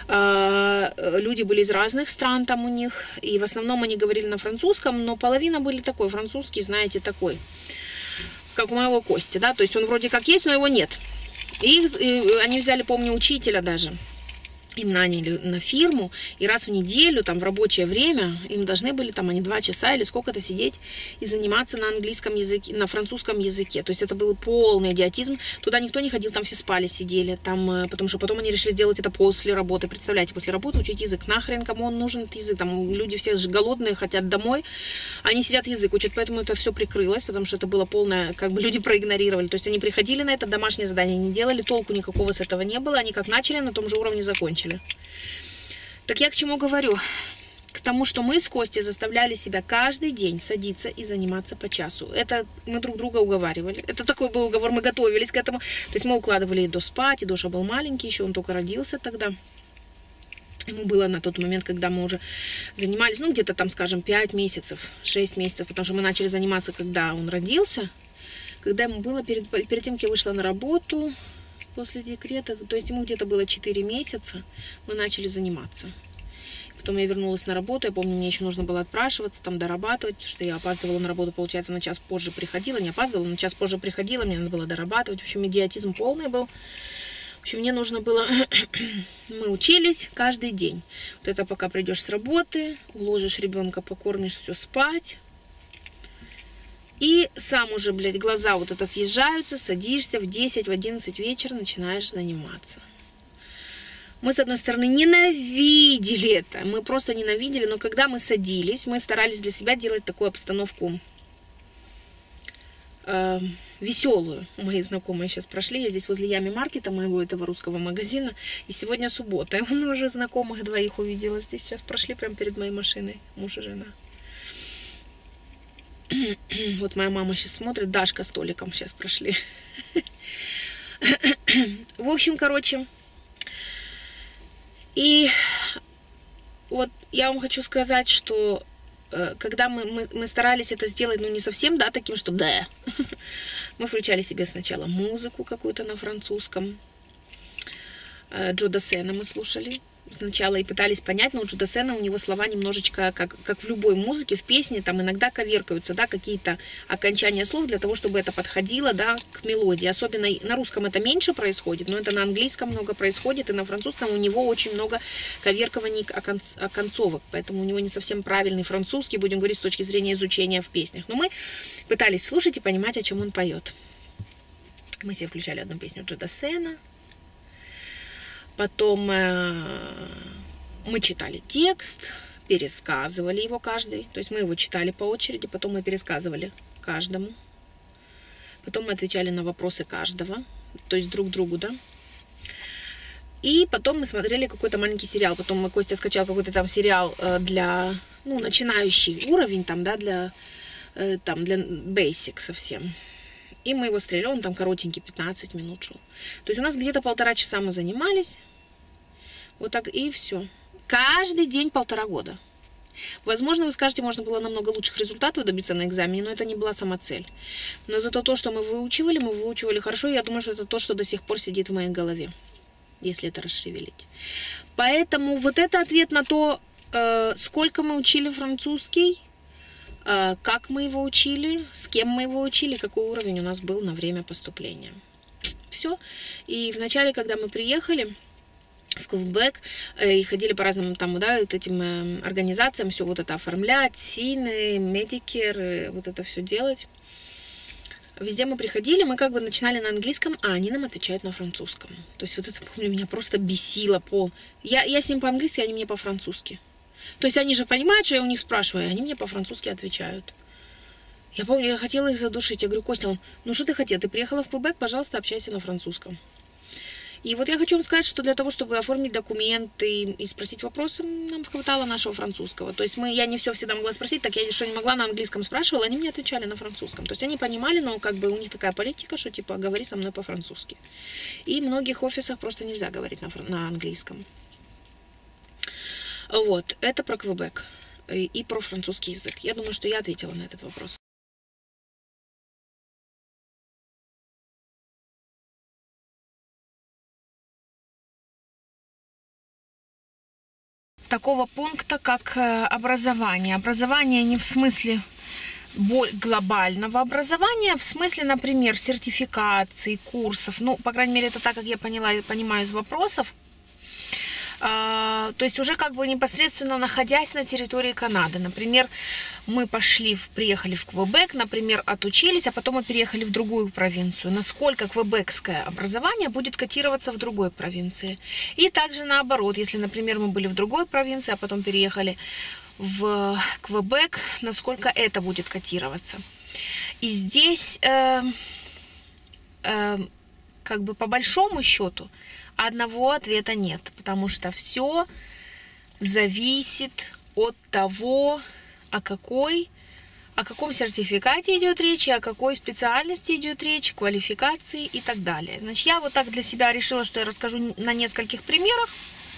люди были из разных стран там у них, и в основном они говорили на французском, но половина были такой, французский, знаете, такой, как у моего Кости, да, то есть он вроде как есть, но его нет. И, их, и они взяли, помню, учителя даже. Им наняли на фирму, и раз в неделю, там, в рабочее время, им должны были, там, они два часа или сколько-то сидеть и заниматься на английском языке, на французском языке. То есть это был полный идиотизм. Туда никто не ходил, там все спали, сидели, там, потому что потом они решили сделать это после работы. Представляете, после работы учить язык. Нахрен кому он нужен, этот язык? Там люди все же голодные, хотят домой. Они сидят, язык учат, поэтому это все прикрылось, потому что это было полное, как бы люди проигнорировали. То есть они приходили на это, домашнее задание не делали, толку никакого с этого не было. Они как начали, на том же уровне закончили. Так я к чему говорю? К тому, что мы с Костей заставляли себя каждый день садиться и заниматься по часу. Это мы друг друга уговаривали. Это такой был уговор, мы готовились к этому. То есть мы укладывали и до спать, и Доша был маленький, еще он только родился тогда. Ему было на тот момент, когда мы уже занимались, ну где-то там, скажем, пять месяцев, шесть месяцев, потому что мы начали заниматься, когда он родился. Когда ему было, перед, перед тем, как я вышла на работу, после декрета, то есть ему где-то было четыре месяца, мы начали заниматься. Потом я вернулась на работу, я помню, мне еще нужно было отпрашиваться, там дорабатывать, потому что я опаздывала на работу, получается, на час позже приходила, не опаздывала, на час позже приходила, мне надо было дорабатывать, в общем, идиотизм полный был. В общем, мне нужно было, мы учились каждый день. Вот это пока придешь с работы, уложишь ребенка, покормишь, все спать. И сам уже, блядь, глаза вот это съезжаются, садишься в десять, в одиннадцать вечера, начинаешь заниматься. Мы, с одной стороны, ненавидели это, мы просто ненавидели, но когда мы садились, мы старались для себя делать такую обстановку э, веселую. Мои знакомые сейчас прошли, я здесь возле Ями Маркета, моего этого русского магазина, и сегодня суббота, я уже знакомых двоих увидела, здесь сейчас прошли прямо перед моей машиной, муж и жена. Вот моя мама сейчас смотрит, Дашка с Толиком сейчас прошли. В общем, короче, и вот я вам хочу сказать, что когда мы, мы, мы старались это сделать, ну не совсем, да, таким, что да, мы включали себе сначала музыку какую-то на французском, Джо Дассена мы слушали сначала и пытались понять, но у Джо Дассена у него слова немножечко, как, как в любой музыке, в песне, там иногда коверкаются, да, какие-то окончания слов для того, чтобы это подходило, да, к мелодии. Особенно на русском это меньше происходит, но это на английском много происходит, и на французском у него очень много коверкований оконцовок, поэтому у него не совсем правильный французский, будем говорить, с точки зрения изучения в песнях. Но мы пытались слушать и понимать, о чем он поет. Мы себе включали одну песню Джо Дассена. Потом э, мы читали текст, пересказывали его каждый. То есть мы его читали по очереди, потом мы пересказывали каждому. Потом мы отвечали на вопросы каждого, то есть друг другу, да. И потом мы смотрели какой-то маленький сериал. Потом мы, Костя скачал какой-то там сериал э, для, ну, начинающий уровень, там, да, для, э, там, для basic совсем. И мы его стреляли, он там коротенький, пятнадцать минут шел. То есть у нас где-то полтора часа мы занимались. Вот так и все. Каждый день полтора года. Возможно, вы скажете, можно было намного лучших результатов добиться на экзамене, но это не была сама цель. Но зато то, что мы выучивали, мы выучивали хорошо. И я думаю, что это то, что до сих пор сидит в моей голове, если это расшевелить. Поэтому вот это ответ на то, э, сколько мы учили французский, как мы его учили, с кем мы его учили, какой уровень у нас был на время поступления. Все. И вначале, когда мы приехали, в Квебек и ходили по разным там, да, вот этим организациям все вот это оформлять, СИНы, Medicare, вот это все делать. Везде мы приходили, мы как бы начинали на английском, а они нам отвечают на французском. То есть вот это, помню, меня просто бесило пол. Я, я с ним по-английски, они мне по-французски. То есть они же понимают, что я у них спрашиваю, они мне по-французски отвечают. Я помню, я хотела их задушить. Я говорю: Костя, он, ну что ты хотел? Ты приехала в Квебек, пожалуйста, общайся на французском. И вот я хочу вам сказать, что для того, чтобы оформить документы и спросить вопросы, нам хватало нашего французского. То есть мы, я не все всегда могла спросить, так я что не могла, на английском спрашивала, они мне отвечали на французском. То есть они понимали, но как бы у них такая политика, что типа говори со мной по-французски. И в многих офисах просто нельзя говорить на, на английском. Вот, это про Квебек и, и про французский язык. Я думаю, что я ответила на этот вопрос. Такого пункта, как образование. Образование не в смысле глобального образования, а в смысле, например, сертификаций, курсов. Ну, по крайней мере, это так, как я поняла, понимаю из вопросов. А, то есть уже как бы непосредственно находясь на территории Канады. Например, мы пошли, приехали в Квебек, например, отучились, а потом мы переехали в другую провинцию. Насколько квебекское образование будет котироваться в другой провинции. И также наоборот, если, например, мы были в другой провинции, а потом переехали в Квебек, насколько это будет котироваться. И здесь э, э, как бы по большому счету одного ответа нет, потому что все зависит от того, о какой, о каком сертификате идет речь, о какой специальности идет речь, квалификации и так далее. Значит, я вот так для себя решила, что я расскажу на нескольких примерах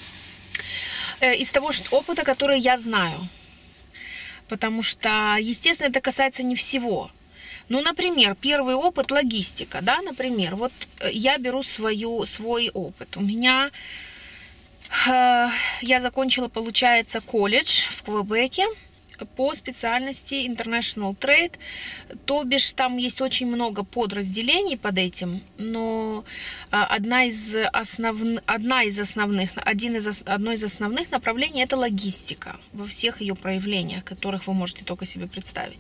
из того опыта, который я знаю. Потому что, естественно, это касается не всего. Ну, например, первый опыт — логистика, да, например, вот я беру свою, свой опыт. У меня, э, я закончила, получается, колледж в Квебеке по специальности International Trade, то бишь там есть очень много подразделений под этим, но одна из, основ... одна из основных, один из, одно из основных направлений — это логистика во всех ее проявлениях, которых вы можете только себе представить.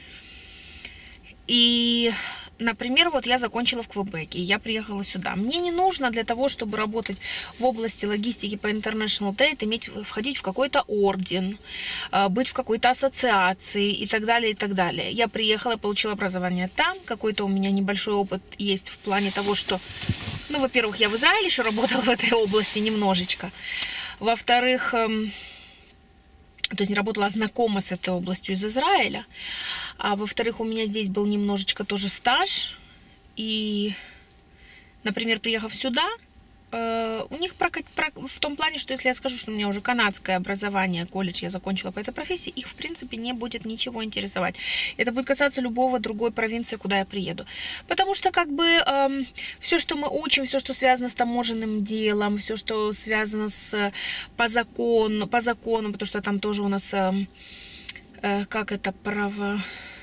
И, например, вот я закончила в Квебеке, я приехала сюда. Мне не нужно для того, чтобы работать в области логистики по International Trade, иметь, входить в какой-то орден, быть в какой-то ассоциации и так далее, и так далее. Я приехала, получила образование там, какой-то у меня небольшой опыт есть в плане того, что, ну, во-первых, я в Израиле еще работала в этой области немножечко. Во-вторых, то есть не работала, а знакома с этой областью из Израиля. А во-вторых, у меня здесь был немножечко тоже стаж. И, например, приехав сюда, э, у них про, про, в том плане, что если я скажу, что у меня уже канадское образование, колледж я закончила по этой профессии, их, в принципе, не будет ничего интересовать. Это будет касаться любого другой провинции, куда я приеду. Потому что, как бы, э, все, что мы учим, все, что связано с таможенным делом, все, что связано с, по закону, по закону, потому что там тоже у нас... Э, как это, право,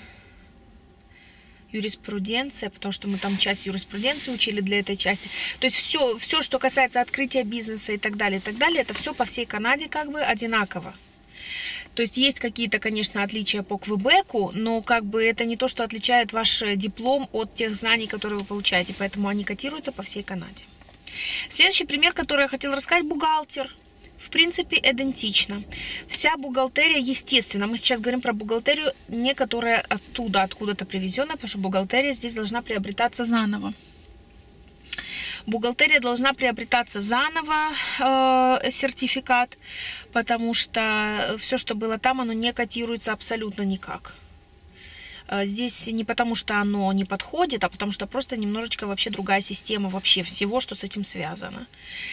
юриспруденция, потому что мы там часть юриспруденции учили для этой части. То есть все, все, что касается открытия бизнеса и так далее, и так далее, это все по всей Канаде как бы одинаково. То есть есть какие-то, конечно, отличия по Квебеку, но как бы это не то, что отличает ваш диплом от тех знаний, которые вы получаете, поэтому они котируются по всей Канаде. Следующий пример, который я хотела рассказать, бухгалтер. В принципе, идентично. Вся бухгалтерия, естественно, мы сейчас говорим про бухгалтерию, не которая оттуда, откуда-то привезенная, потому что бухгалтерия здесь должна приобретаться заново. Бухгалтерия должна приобретаться заново, э, сертификат, потому что все, что было там, оно не котируется абсолютно никак. Здесь не потому, что оно не подходит, а потому что просто немножечко вообще другая система вообще всего, что с этим связано.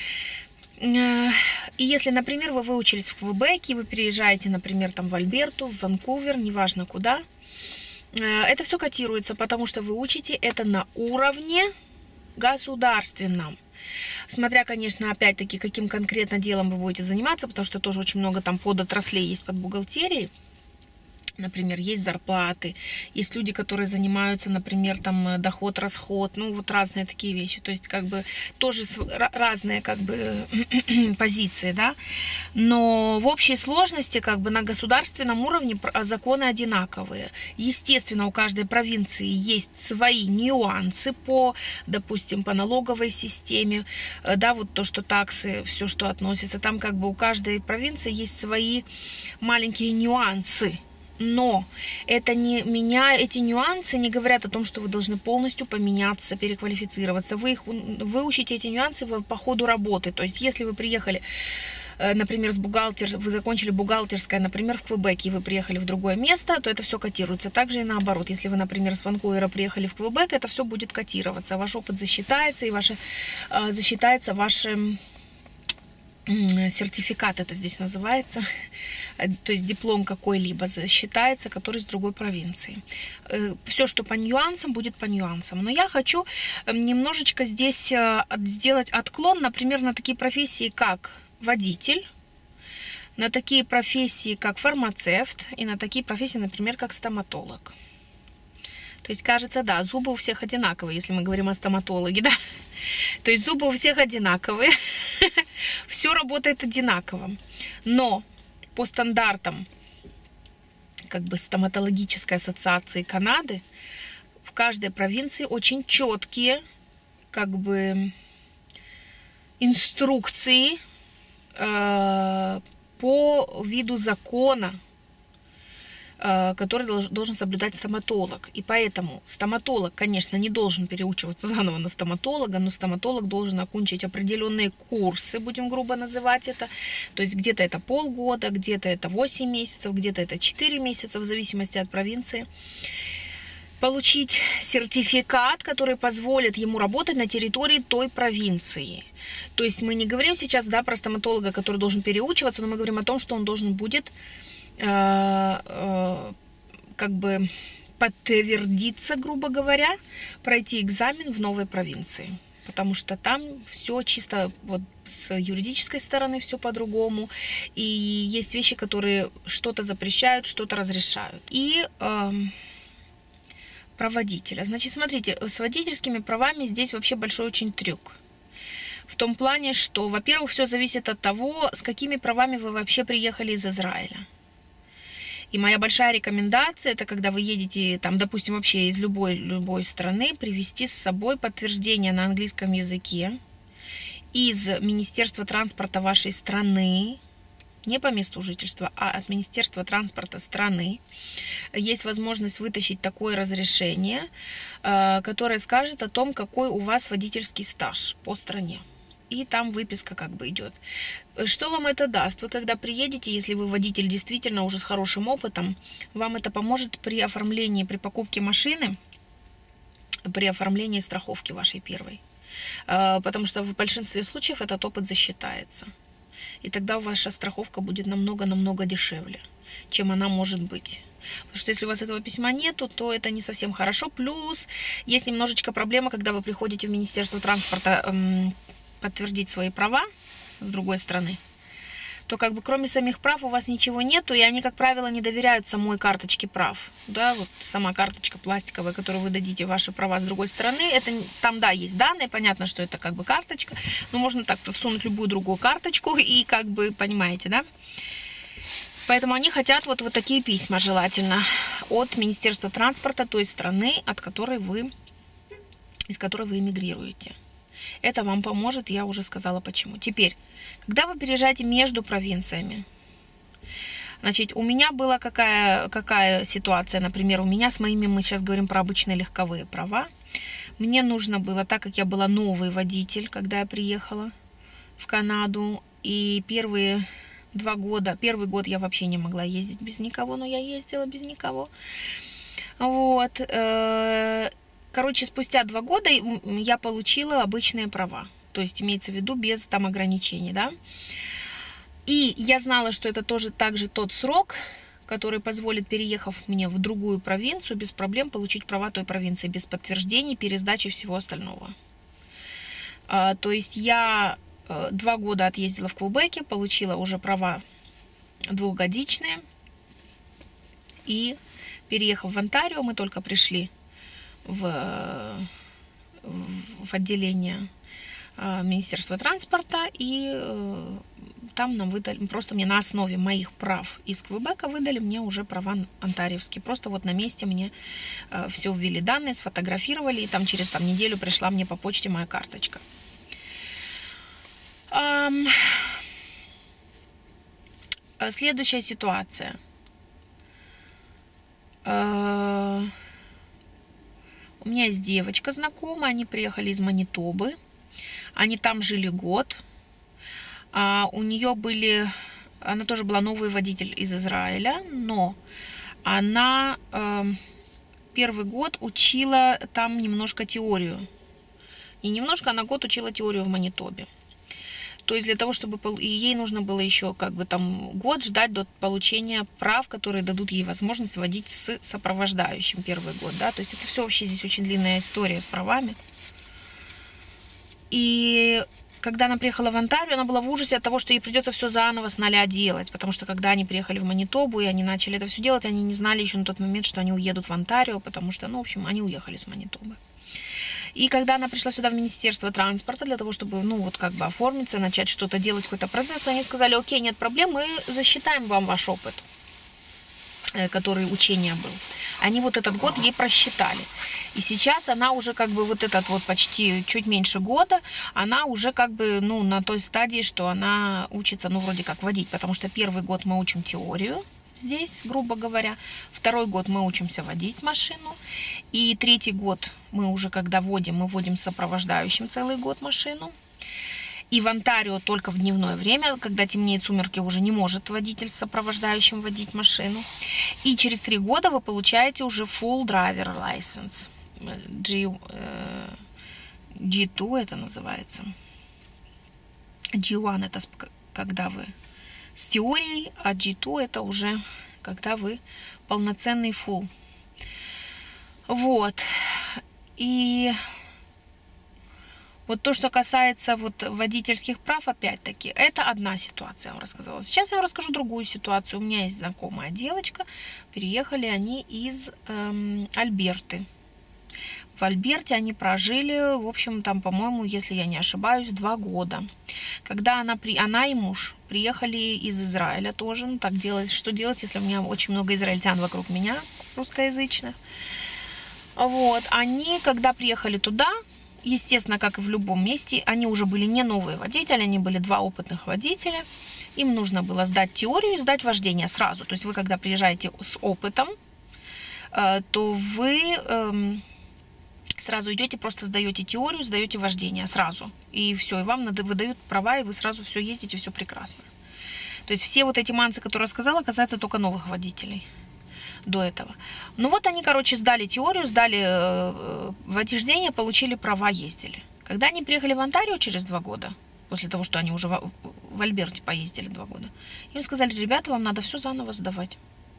И если, например, вы выучились в Квебеке, вы переезжаете, например, там в Альберту, в Ванкувер, неважно куда, это все котируется, потому что вы учите это на уровне государственном. Смотря, конечно, опять-таки, каким конкретно делом вы будете заниматься, потому что тоже очень много там подотраслей есть под бухгалтерией. Например, есть зарплаты, есть люди, которые занимаются, например, там доход-расход, ну вот разные такие вещи, то есть как бы тоже разные как бы позиции, да, но в общей сложности как бы на государственном уровне законы одинаковые. Естественно, у каждой провинции есть свои нюансы по, допустим, по налоговой системе, да, вот то, что таксы, все, что относится, там как бы у каждой провинции есть свои маленькие нюансы. Но это не меня, эти нюансы не говорят о том, что вы должны полностью поменяться, переквалифицироваться. Вы их выучите эти нюансы по ходу работы. То есть, если вы приехали, например, с бухгалтер, вы закончили бухгалтерское, например, в Квебеке, и вы приехали в другое место, то это все котируется. Также и наоборот. Если вы, например, с Ванкувера приехали в Квебек, это все будет котироваться. Ваш опыт засчитается, и ваше, засчитается ваше... сертификат это здесь называется, то есть диплом какой-либо засчитается, который с другой провинции. Все, что по нюансам, будет по нюансам. Но я хочу немножечко здесь сделать отклон, например, на такие профессии, как водитель, на такие профессии, как фармацевт, и на такие профессии, например, как стоматолог. То есть, кажется, да, зубы у всех одинаковые, если мы говорим о стоматологе, да. То есть зубы у всех одинаковые, все работает одинаково. Но по стандартам как бы стоматологической ассоциации Канады в каждой провинции очень четкие как бы инструкции э, по виду закона, который должен соблюдать стоматолог. И поэтому стоматолог, конечно, не должен переучиваться заново на стоматолога, но стоматолог должен окончить определенные курсы, будем грубо называть это. То есть где-то это полгода, где-то это восемь месяцев, где-то это четыре месяца, в зависимости от провинции. Получить сертификат, который позволит ему работать на территории той провинции. То есть мы не говорим сейчас, да, про стоматолога, который должен переучиваться, но мы говорим о том, что он должен будет как бы подтвердиться, грубо говоря, пройти экзамен в новой провинции. Потому что там все чисто вот с юридической стороны все по-другому. И есть вещи, которые что-то запрещают, что-то разрешают. И э, про водителя. Значит, смотрите, с водительскими правами здесь вообще большой очень трюк. В том плане, что, во-первых, все зависит от того, с какими правами вы вообще приехали из Израиля. И моя большая рекомендация, это когда вы едете, там, допустим, вообще из любой, любой страны, привезти с собой подтверждение на английском языке из Министерства транспорта вашей страны, не по месту жительства, а от Министерства транспорта страны. Есть возможность вытащить такое разрешение, которое скажет о том, какой у вас водительский стаж по стране. И там выписка как бы идет. Что вам это даст? Вы когда приедете, если вы водитель действительно уже с хорошим опытом, вам это поможет при оформлении, при покупке машины, при оформлении страховки вашей первой. Потому что в большинстве случаев этот опыт засчитается. И тогда ваша страховка будет намного-намного дешевле, чем она может быть. Потому что если у вас этого письма нету, то это не совсем хорошо. Плюс есть немножечко проблема, когда вы приходите в Министерство транспорта эм, подтвердить свои права с другой стороны, то как бы кроме самих прав у вас ничего нету, и они, как правило, не доверяют самой карточке прав. Да, вот сама карточка пластиковая, которую вы дадите ваши права с другой стороны, это там, да, есть данные, понятно, что это как бы карточка, но можно так всунуть любую другую карточку и как бы, понимаете, да? Поэтому они хотят вот, вот такие письма желательно от Министерства транспорта той страны, от которой вы, из которой вы эмигрируете. Это вам поможет, я уже сказала почему. Теперь, когда вы переезжаете между провинциями, значит, у меня была какая, какая ситуация, например, у меня с моими, мы сейчас говорим про обычные легковые права, мне нужно было, так как я была новый водитель, когда я приехала в Канаду, и первые два года, первый год я вообще не могла ездить без никого, но я ездила без никого, вот, короче, спустя два года я получила обычные права. То есть, имеется в виду, без там ограничений, да. И я знала, что это тоже также тот срок, который позволит, переехав мне в другую провинцию, без проблем получить права той провинции, без подтверждений, пересдачи всего остального. А, то есть, я два года отъездила в Квебеке, получила уже права двухгодичные. И переехав в Онтарио, мы только пришли в, в отделение Министерства транспорта, и там нам выдали, просто мне на основе моих прав из Квебека выдали мне уже права онтариевские. Просто вот на месте мне все ввели данные, сфотографировали, и там через там, неделю пришла мне по почте моя карточка. Следующая ситуация. У меня есть девочка знакомая, они приехали из Манитобы, они там жили год, а у нее были, она тоже была новый водитель из Израиля, но она э, первый год учила там немножко теорию, и немножко она год учила теорию в Манитобе. То есть для того, чтобы... И ей нужно было еще как бы там год ждать до получения прав, которые дадут ей возможность водить с сопровождающим первый год, да. То есть это все вообще здесь очень длинная история с правами. И когда она приехала в Онтарио, она была в ужасе от того, что ей придется все заново с нуля делать. Потому что когда они приехали в Манитобу, и они начали это все делать, они не знали еще на тот момент, что они уедут в Онтарио, потому что, ну, в общем, они уехали с Манитобы. И когда она пришла сюда в Министерство транспорта для того, чтобы, ну, вот как бы оформиться, начать что-то делать, какой-то процесс, они сказали: окей, нет проблем, мы засчитаем вам ваш опыт, который учения был. Они вот этот год ей просчитали. И сейчас она уже как бы вот этот вот почти чуть меньше года, она уже как бы, ну, на той стадии, что она учится, ну, вроде как водить, потому что первый год мы учим теорию здесь, грубо говоря, второй год мы учимся водить машину, и третий год мы уже, когда водим, мы водим с сопровождающим целый год машину. И в Онтарио только в дневное время, когда темнеет, сумерки, уже не может водитель с сопровождающим водить машину. И через три года вы получаете уже full driver license. G, э, джи ту это называется. джи один это когда вы с теорией, а джи ту это уже когда вы полноценный full. Вот. И вот то, что касается вот водительских прав, опять-таки, это одна ситуация, я вам рассказала. Сейчас я вам расскажу другую ситуацию. У меня есть знакомая девочка, переехали они из эм, Альберты. В Альберте они прожили, в общем, там, по-моему, если я не ошибаюсь, два года. Когда она, при... она и муж приехали из Израиля тоже, ну так делать, что делать, если у меня очень много израильтян вокруг меня, русскоязычных. Вот, они, когда приехали туда, естественно, как и в любом месте, они уже были не новые водители, они были два опытных водителя. Им нужно было сдать теорию и сдать вождение сразу. То есть вы, когда приезжаете с опытом, то вы сразу идете, просто сдаете теорию, сдаете вождение сразу. И все, и вам надо, выдают права, и вы сразу все ездите, все прекрасно. То есть все вот эти мансы, которые я сказала, касаются только новых водителей до этого. Ну вот они, короче, сдали теорию, сдали э, вождение, получили права, ездили. Когда они приехали в Онтарио через два года, после того, что они уже в, в Альберте поездили два года, им сказали: ребята, вам надо все заново сдавать.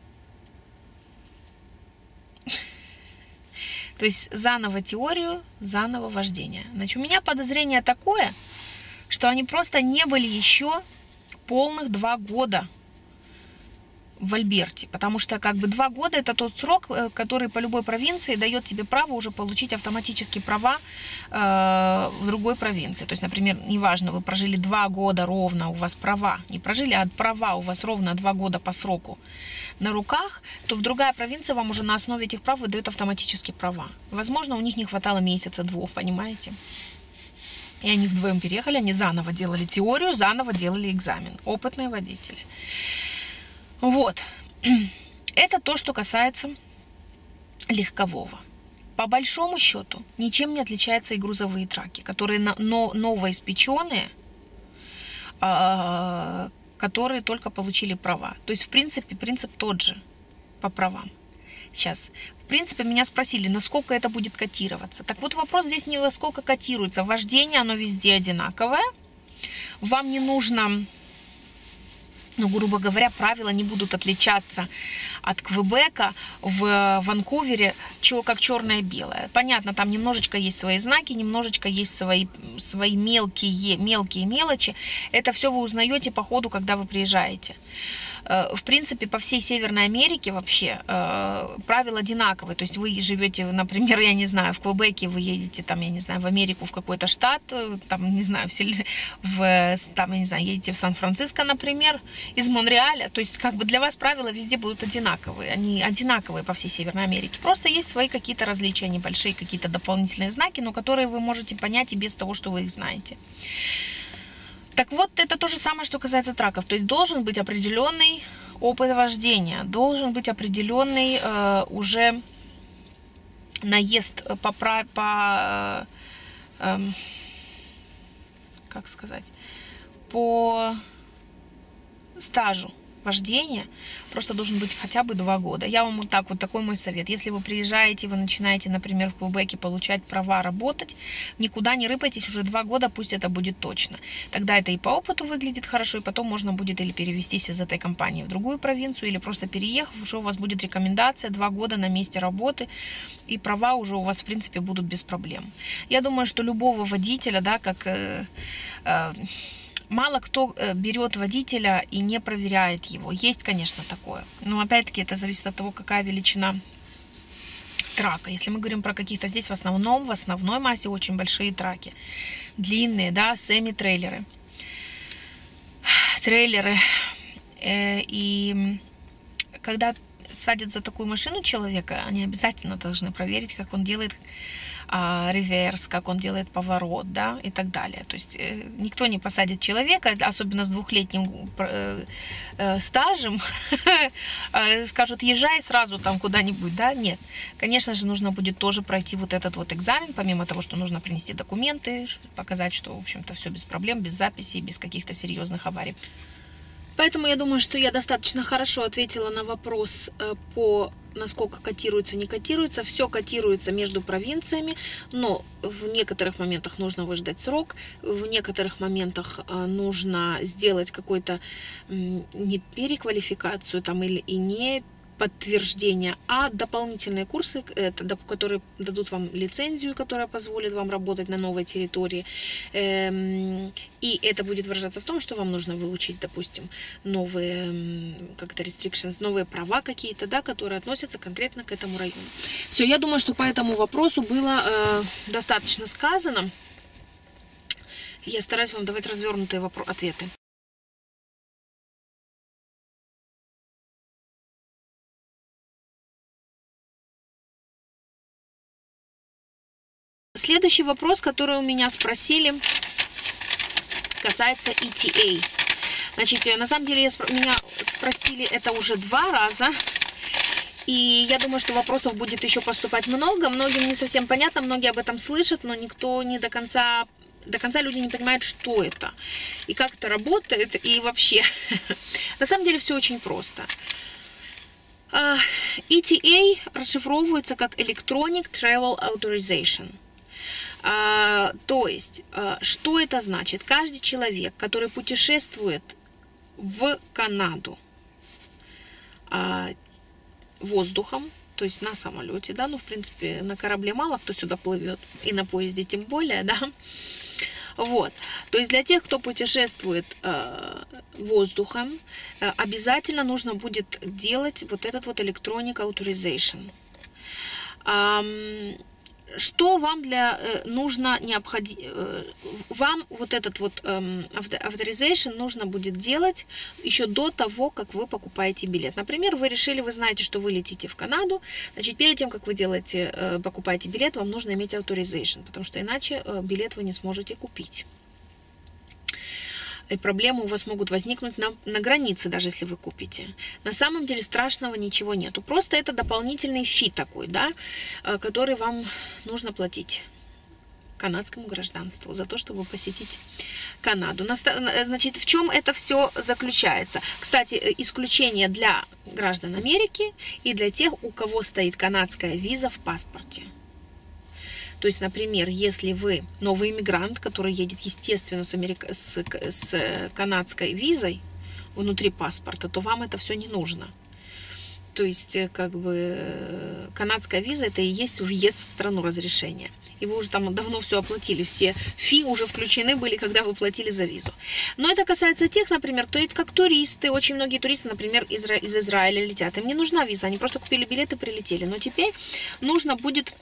То есть заново теорию, заново вождение. Значит, у меня подозрение такое, что они просто не были еще полных два года в Альберте. Потому что как бы два года это тот срок, который по любой провинции дает тебе право уже получить автоматически права э, в другой провинции. То есть, например, неважно, вы прожили два года ровно, у вас права, не прожили, а права у вас ровно два года по сроку на руках, то в другая провинция вам уже на основе этих прав выдает автоматически права. Возможно, у них не хватало месяца-двух, понимаете? И они вдвоем переехали, они заново делали теорию, заново делали экзамен. Опытные водители. Вот. Это то, что касается легкового. По большому счету, ничем не отличаются и грузовые траки, которые но, новоиспеченные, которые только получили права. То есть, в принципе, принцип тот же по правам. Сейчас, в принципе, меня спросили, насколько это будет котироваться. Так вот, вопрос здесь не во сколько котируется. Вождение, оно везде одинаковое. Вам не нужно, ну, грубо говоря, правила не будут отличаться от Квебека в Ванкувере, чего как черное-белое. Понятно, там немножечко есть свои знаки, немножечко есть свои, свои мелкие, мелкие мелочи. Это все вы узнаете по ходу, когда вы приезжаете. в принципе, по всей Северной Америке вообще правила одинаковые. То есть вы живете, например, я не знаю, в Квебеке, вы едете там, я не знаю, в Америку, в какой-то штат, там, не знаю, в, там, я не знаю, едете в Сан-Франциско, например, из Монреаля. То есть как бы для вас правила везде будут одинаковые. Они одинаковые по всей Северной Америке. Просто есть свои какие-то различия небольшие, какие-то дополнительные знаки, но которые вы можете понять и без того, что вы их знаете. Так вот, это то же самое, что касается траков. То есть должен быть определенный опыт вождения, должен быть определенный э, уже наезд по, по э, как сказать, по стажу вождения. Просто должен быть хотя бы два года. Я вам вот так вот, такой мой совет. Если вы приезжаете, вы начинаете, например, в Квебеке получать права работать, никуда не рыпайтесь уже два года, пусть это будет точно. Тогда это и по опыту выглядит хорошо, и потом можно будет или перевестись из этой компании в другую провинцию, или просто переехав, уже у вас будет рекомендация, два года на месте работы, и права уже у вас, в принципе, будут без проблем. Я думаю, что любого водителя, да, как... Э, э, Мало кто берет водителя и не проверяет его. Есть, конечно, такое. Но опять-таки это зависит от того, какая величина трака. Если мы говорим про каких-то здесь в основном, в основной массе очень большие траки. Длинные, да, семи-трейлеры. Трейлеры. И когда садят за такую машину человека, они обязательно должны проверить, как он делает реверс, как он делает поворот, да, и так далее. То есть э, никто не посадит человека, особенно с двухлетним э, э, стажем, скажут, езжай сразу там куда-нибудь, да, нет. Конечно же, нужно будет тоже пройти вот этот вот экзамен, помимо того, что нужно принести документы, показать, что, в общем-то, все без проблем, без записей, без каких-то серьезных аварий. Поэтому я думаю, что я достаточно хорошо ответила на вопрос по насколько котируется, не котируется. Все котируется между провинциями, но в некоторых моментах нужно выждать срок, в некоторых моментах нужно сделать какую-то не переквалификацию там, или и не подтверждение, а дополнительные курсы, которые дадут вам лицензию, которая позволит вам работать на новой территории. И это будет выражаться в том, что вам нужно выучить, допустим, новые как-то restrictions, новые права какие-то, да, которые относятся конкретно к этому району. Все, я думаю, что по этому вопросу было э, достаточно сказано. Я стараюсь вам давать развернутые ответы. Следующий вопрос, который у меня спросили, касается и ти эй. Значит, на самом деле, я, меня спросили это уже два раза. И я думаю, что вопросов будет еще поступать много. Многим не совсем понятно, многие об этом слышат, но никто не до конца... До конца люди не понимают, что это. И как это работает, и вообще. На самом деле, все очень просто. и ти эй расшифровывается как Electronic Travel Authorization. А, то есть, а, что это значит? Каждый человек, который путешествует в Канаду а, воздухом, то есть на самолете, да, ну, в принципе, на корабле мало кто сюда плывет, и на поезде тем более, да, вот, то есть для тех, кто путешествует э, воздухом, э, обязательно нужно будет делать вот этот вот Electronic Authorization. Эм, Что вам для э, нужно необходимо, э, вам вот этот вот э, authorization нужно будет делать еще до того, как вы покупаете билет. Например, вы решили, вы знаете, что вы летите в Канаду, значит, перед тем, как вы делаете, э, покупаете билет, вам нужно иметь authorization, потому что иначе э, билет вы не сможете купить. И проблемы у вас могут возникнуть на, на границе, даже если вы купите. На самом деле страшного ничего нету. Просто это дополнительный фи такой, да, который вам нужно платить канадскому гражданству за то, чтобы посетить Канаду. Значит, в чем это все заключается? Кстати, исключение для граждан Америки и для тех, у кого стоит канадская виза в паспорте. То есть, например, если вы новый иммигрант, который едет, естественно, с, америка... с, с канадской визой внутри паспорта, то вам это все не нужно. То есть, как бы, канадская виза это и есть въезд в страну, разрешение. И вы уже там давно все оплатили, все фи уже включены были, когда вы платили за визу. Но это касается тех, например, кто едет как туристы. Очень многие туристы, например, из, из Израиля летят. Им не нужна виза, они просто купили билеты и прилетели. Но теперь нужно будет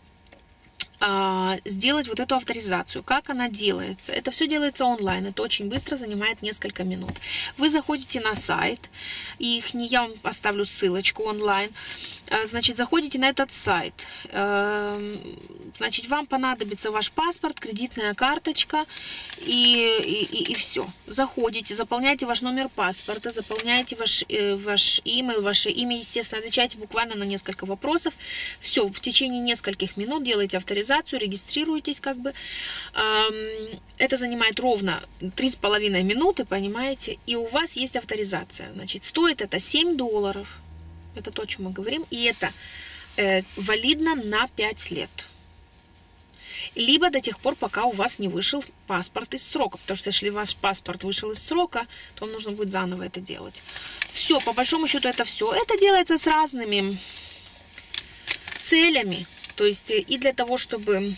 сделать вот эту авторизацию. Как она делается? Это все делается онлайн. Это очень быстро, занимает несколько минут. Вы заходите на сайт, их не я вам оставлю ссылочку онлайн. Значит, заходите на этот сайт. Значит, вам понадобится ваш паспорт, кредитная карточка и, и, и все. Заходите, заполняйте ваш номер паспорта, заполняйте ваш, ваш имейл, ваше имя, естественно, отвечайте буквально на несколько вопросов. Все, в течение нескольких минут делаете авторизацию, регистрируетесь как бы. Это занимает ровно три с половиной минуты, понимаете, и у вас есть авторизация. Значит, стоит это семь долларов. Это то, о чем мы говорим. И это э, валидно на пять лет. Либо до тех пор, пока у вас не вышел паспорт из срока. Потому что если ваш паспорт вышел из срока, то вам нужно будет заново это делать. Все, по большому счету это все. Это делается с разными целями. То есть и для того, чтобы...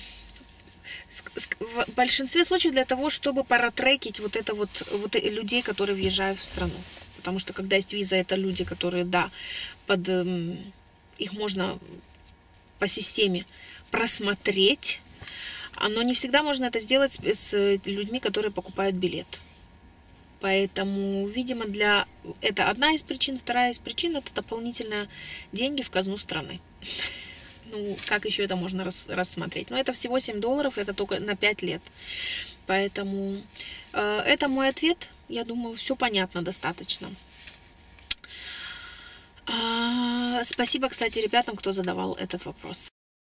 В большинстве случаев для того, чтобы паратрекить вот это вот, вот людей, которые въезжают в страну. Потому что когда есть виза, это люди, которые, да, под, их можно по системе просмотреть, но не всегда можно это сделать с людьми, которые покупают билет. Поэтому, видимо, для это одна из причин. Вторая из причин – это дополнительные деньги в казну страны. Ну, как еще это можно рас, рассмотреть? Но это всего семь долларов, это только на пять лет. Поэтому э, это мой ответ. Я думаю, все понятно достаточно. А, спасибо, кстати, ребятам, кто задавал этот вопрос.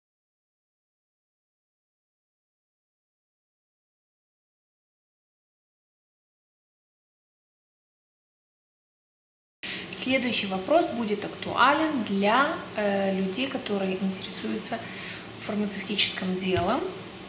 Следующий вопрос будет актуален для э, людей, которые интересуются фармацевтическим делом.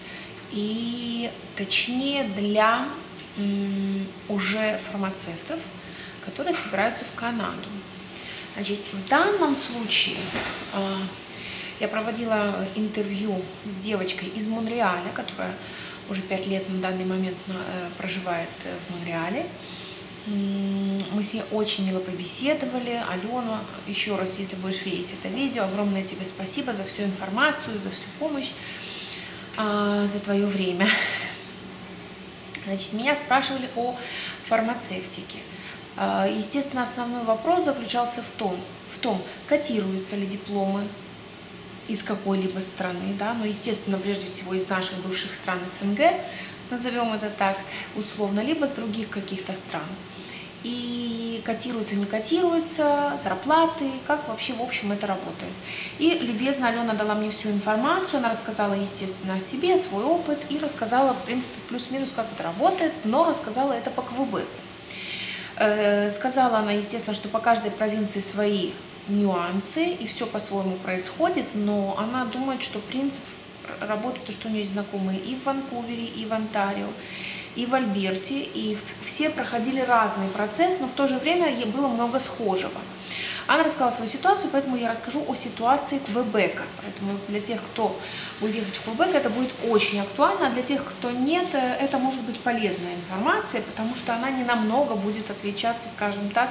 И точнее для м, уже фармацевтов, которые собираются в Канаду. Значит, в данном случае э, я проводила интервью с девочкой из Монреаля, которая уже пять лет на данный момент э, проживает в Монреале. Мы с ней очень мило побеседовали. Алена, еще раз, если будешь видеть это видео, огромное тебе спасибо за всю информацию, за всю помощь, за твое время. Значит, меня спрашивали о фармацевтике. Естественно, основной вопрос заключался в том, в том, котируются ли дипломы из какой-либо страны, да, но, естественно, прежде всего из наших бывших стран СНГ, назовем это так, условно, либо с других каких-то стран. И котируются, не котируются, зарплаты, как вообще, в общем, это работает. И любезно Алена дала мне всю информацию, она рассказала, естественно, о себе, свой опыт, и рассказала, в принципе, плюс-минус, как это работает, но рассказала это по Квебеку. Э, сказала она, естественно, что по каждой провинции свои нюансы, и все по-своему происходит, но она думает, что принцип работает, то, что у нее есть знакомые и в Ванкувере, и в Онтарио, и в Альберте, и все проходили разный процесс, но в то же время было много схожего. Она рассказала свою ситуацию, поэтому я расскажу о ситуации Квебека. Поэтому для тех, кто будет ехать в Квебек, это будет очень актуально, а для тех, кто нет, это может быть полезная информация, потому что она не намного будет отличаться, скажем так,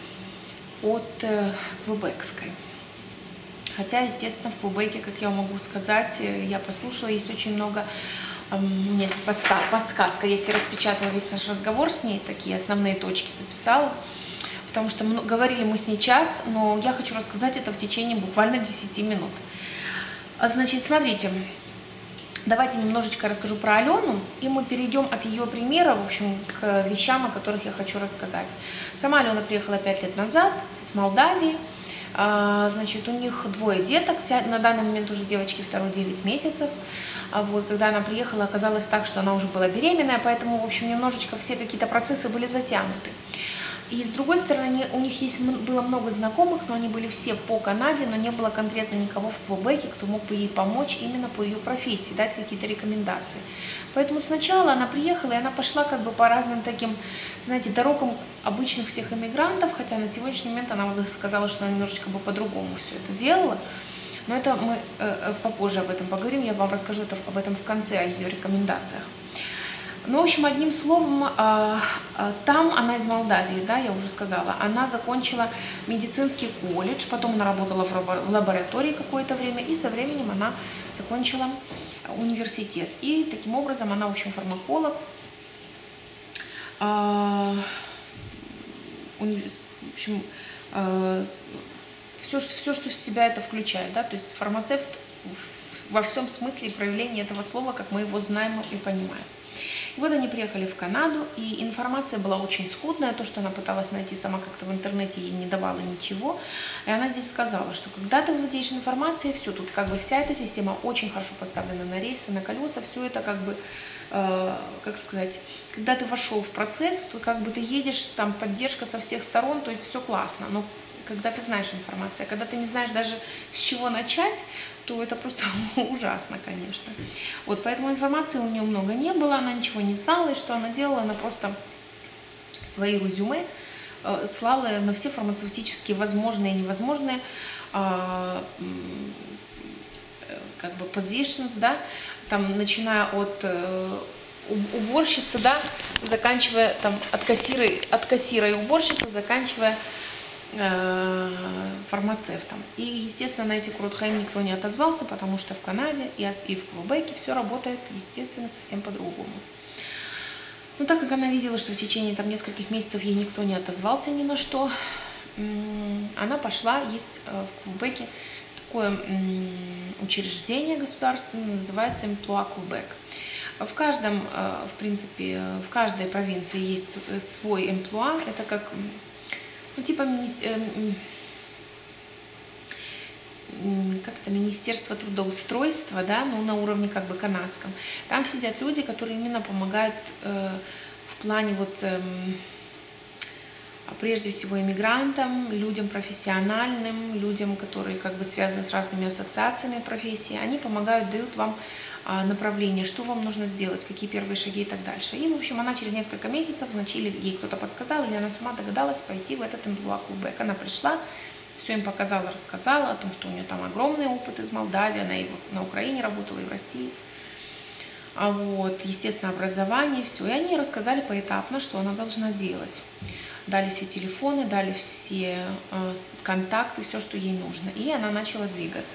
от квебекской. Хотя, естественно, в Квебеке, как я могу сказать, я послушала, есть очень много, у меня есть подсказка, если распечатала весь наш разговор с ней, такие основные точки записала, потому что говорили мы с ней час, но я хочу рассказать это в течение буквально десяти минут. Значит, смотрите, давайте немножечко расскажу про Алену, и мы перейдем от ее примера, в общем, к вещам, о которых я хочу рассказать. Сама Алена приехала пять лет назад из Молдавии. Значит, у них двое деток, на данный момент уже девочке второй девять месяцев. Вот, когда она приехала, оказалось так, что она уже была беременная, поэтому, в общем, немножечко все какие-то процессы были затянуты. И с другой стороны, у них есть, было много знакомых, но они были все по Канаде, но не было конкретно никого в Квебеке, кто мог бы ей помочь именно по ее профессии, дать какие-то рекомендации. Поэтому сначала она приехала, и она пошла как бы по разным таким, знаете, дорогам обычных всех иммигрантов, хотя на сегодняшний момент она сказала, что она немножечко бы по-другому все это делала. Но это мы э, попозже об этом поговорим, я вам расскажу это, об этом в конце, о ее рекомендациях. Ну, в общем, одним словом, там она из Молдавии, да, я уже сказала, она закончила медицинский колледж, потом она работала в лаборатории какое-то время, и со временем она закончила университет. И таким образом она, в общем, фармаколог, в общем, все, все, что в себя это включает, да, то есть фармацевт во всем смысле и проявлении этого слова, как мы его знаем и понимаем. И вот они приехали в Канаду, и информация была очень скудная, то, что она пыталась найти сама как-то в интернете, ей не давала ничего. И она здесь сказала, что когда ты владеешь информацией, все, тут как бы вся эта система очень хорошо поставлена на рельсы, на колеса, все это как бы, э, как сказать, когда ты вошел в процесс, то как бы ты едешь, там поддержка со всех сторон, то есть все классно, но когда ты знаешь информацию, когда ты не знаешь даже с чего начать, то это просто ужасно, конечно. Вот, поэтому информации у нее много не было, она ничего не знала, и что она делала, она просто свои резюме э, слала на все фармацевтические возможные и невозможные э, как бы positions, да, там, начиная от э, уборщицы, да, заканчивая там от кассира, от кассира и уборщицы, заканчивая фармацевтом. И, естественно, на эти Крутхайм никто не отозвался, потому что в Канаде и в Квебеке все работает, естественно, совсем по-другому. Но так как она видела, что в течение там нескольких месяцев ей никто не отозвался ни на что, она пошла, есть в Квебеке такое учреждение государственное, называется Emploi Quebec. В каждом, в принципе, в каждой провинции есть свой Emploi, это как ну, типа как это, Министерство трудоустройства, да, ну, на уровне как бы канадском. Там сидят люди, которые именно помогают э, в плане вот э, прежде всего иммигрантам, людям профессиональным, людям, которые как бы связаны с разными ассоциациями профессии. Они помогают, дают вам направление, что вам нужно сделать, какие первые шаги и так дальше. И, в общем, она через несколько месяцев, вначале ей кто-то подсказал, или она сама догадалась пойти в этот Emploi Quebec. Она пришла, все им показала, рассказала о том, что у нее там огромный опыт из Молдавии, она и на Украине работала, и в России. А вот, естественно, образование, все. И они рассказали поэтапно, что она должна делать. Дали все телефоны, дали все э, контакты, все, что ей нужно. И она начала двигаться.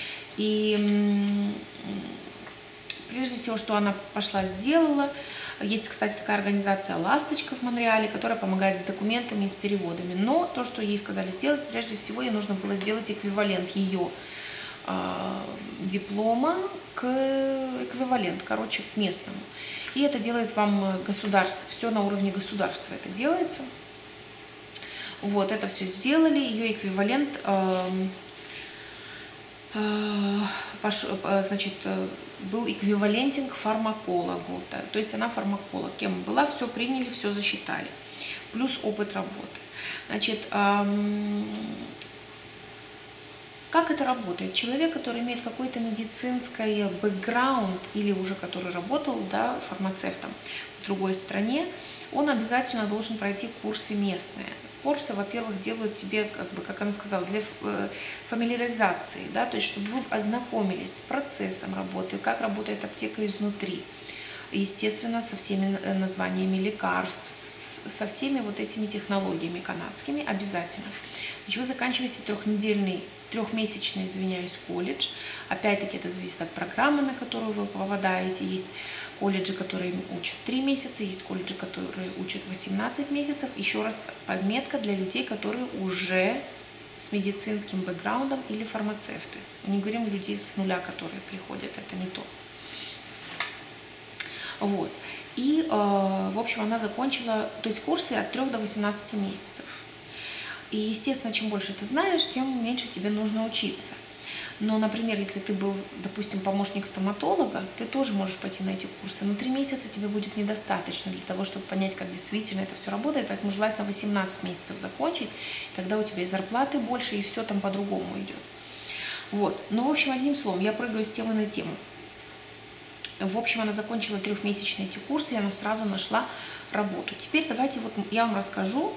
И прежде всего, что она пошла, сделала, есть, кстати, такая организация «Ласточка» в Монреале, которая помогает с документами и с переводами. Но то, что ей сказали сделать, прежде всего, ей нужно было сделать эквивалент ее э, диплома к эквивалент, короче, к местному. И это делает вам государство, все на уровне государства это делается. Вот, это все сделали, ее эквивалент... Э, значит, был эквивалентен к фармакологу, то есть она фармаколог, кем была, все приняли, все засчитали, плюс опыт работы. Значит, как это работает? Человек, который имеет какой-то медицинский бэкграунд или уже который работал, да, фармацевтом в другой стране, он обязательно должен пройти курсы местные. Курсы, во-первых, делают тебе, как бы, как она сказала, для фамилиаризации, да, то есть чтобы вы ознакомились с процессом работы, как работает аптека изнутри, естественно, со всеми названиями лекарств, со всеми вот этими технологиями канадскими обязательно. Значит, вы заканчиваете трехнедельный, трехмесячный, извиняюсь, колледж. Опять-таки это зависит от программы, на которую вы попадаете. Есть колледжи, которые учат три месяца, есть колледжи, которые учат восемнадцать месяцев. Еще раз, подметка для людей, которые уже с медицинским бэкграундом или фармацевты. Не говорим людей с нуля, которые приходят, это не то. Вот. И, э, в общем, она закончила, то есть курсы от трёх до восемнадцати месяцев. И, естественно, чем больше ты знаешь, тем меньше тебе нужно учиться. Но, например, если ты был, допустим, помощник стоматолога, ты тоже можешь пойти на эти курсы. Но три месяца тебе будет недостаточно для того, чтобы понять, как действительно это все работает. Поэтому желательно восемнадцать месяцев закончить, тогда у тебя и зарплаты больше, и все там по-другому идет. Вот. Ну, в общем, одним словом, я прыгаю с темы на тему. В общем, она закончила трехмесячные эти курсы, и она сразу нашла работу. Теперь давайте вот я вам расскажу,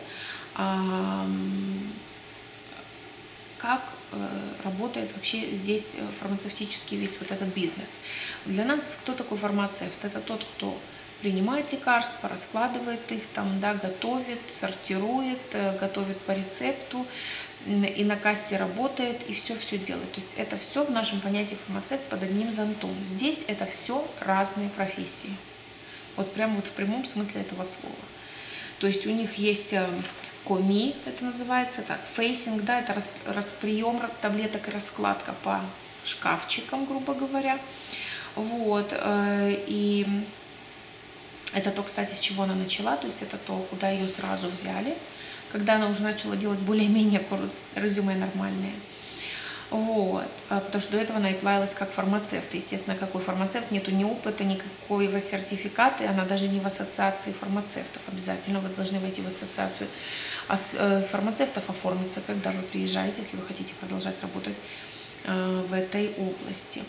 как работает вообще здесь фармацевтический весь вот этот бизнес. Для нас кто такой фармацевт? Это тот, кто принимает лекарства, раскладывает их, там, да, готовит, сортирует, готовит по рецепту, и на кассе работает, и все-все делает. То есть это все в нашем понятии фармацевт под одним зонтом. Здесь это все разные профессии. Вот прям вот в прямом смысле этого слова. То есть у них есть коми, это называется так, фейсинг, да, это расприем таблеток и раскладка по шкафчикам, грубо говоря. Вот, и это то, кстати, с чего она начала, то есть это то, куда ее сразу взяли, когда она уже начала делать более-менее резюме нормальные. Вот, потому что до этого она и плавилась как фармацевт. Естественно, какой фармацевт, нету ни опыта, никакого сертификата, она даже не в ассоциации фармацевтов. Обязательно вы должны войти в ассоциацию фармацевтов, оформиться, когда вы приезжаете, если вы хотите продолжать работать в этой области.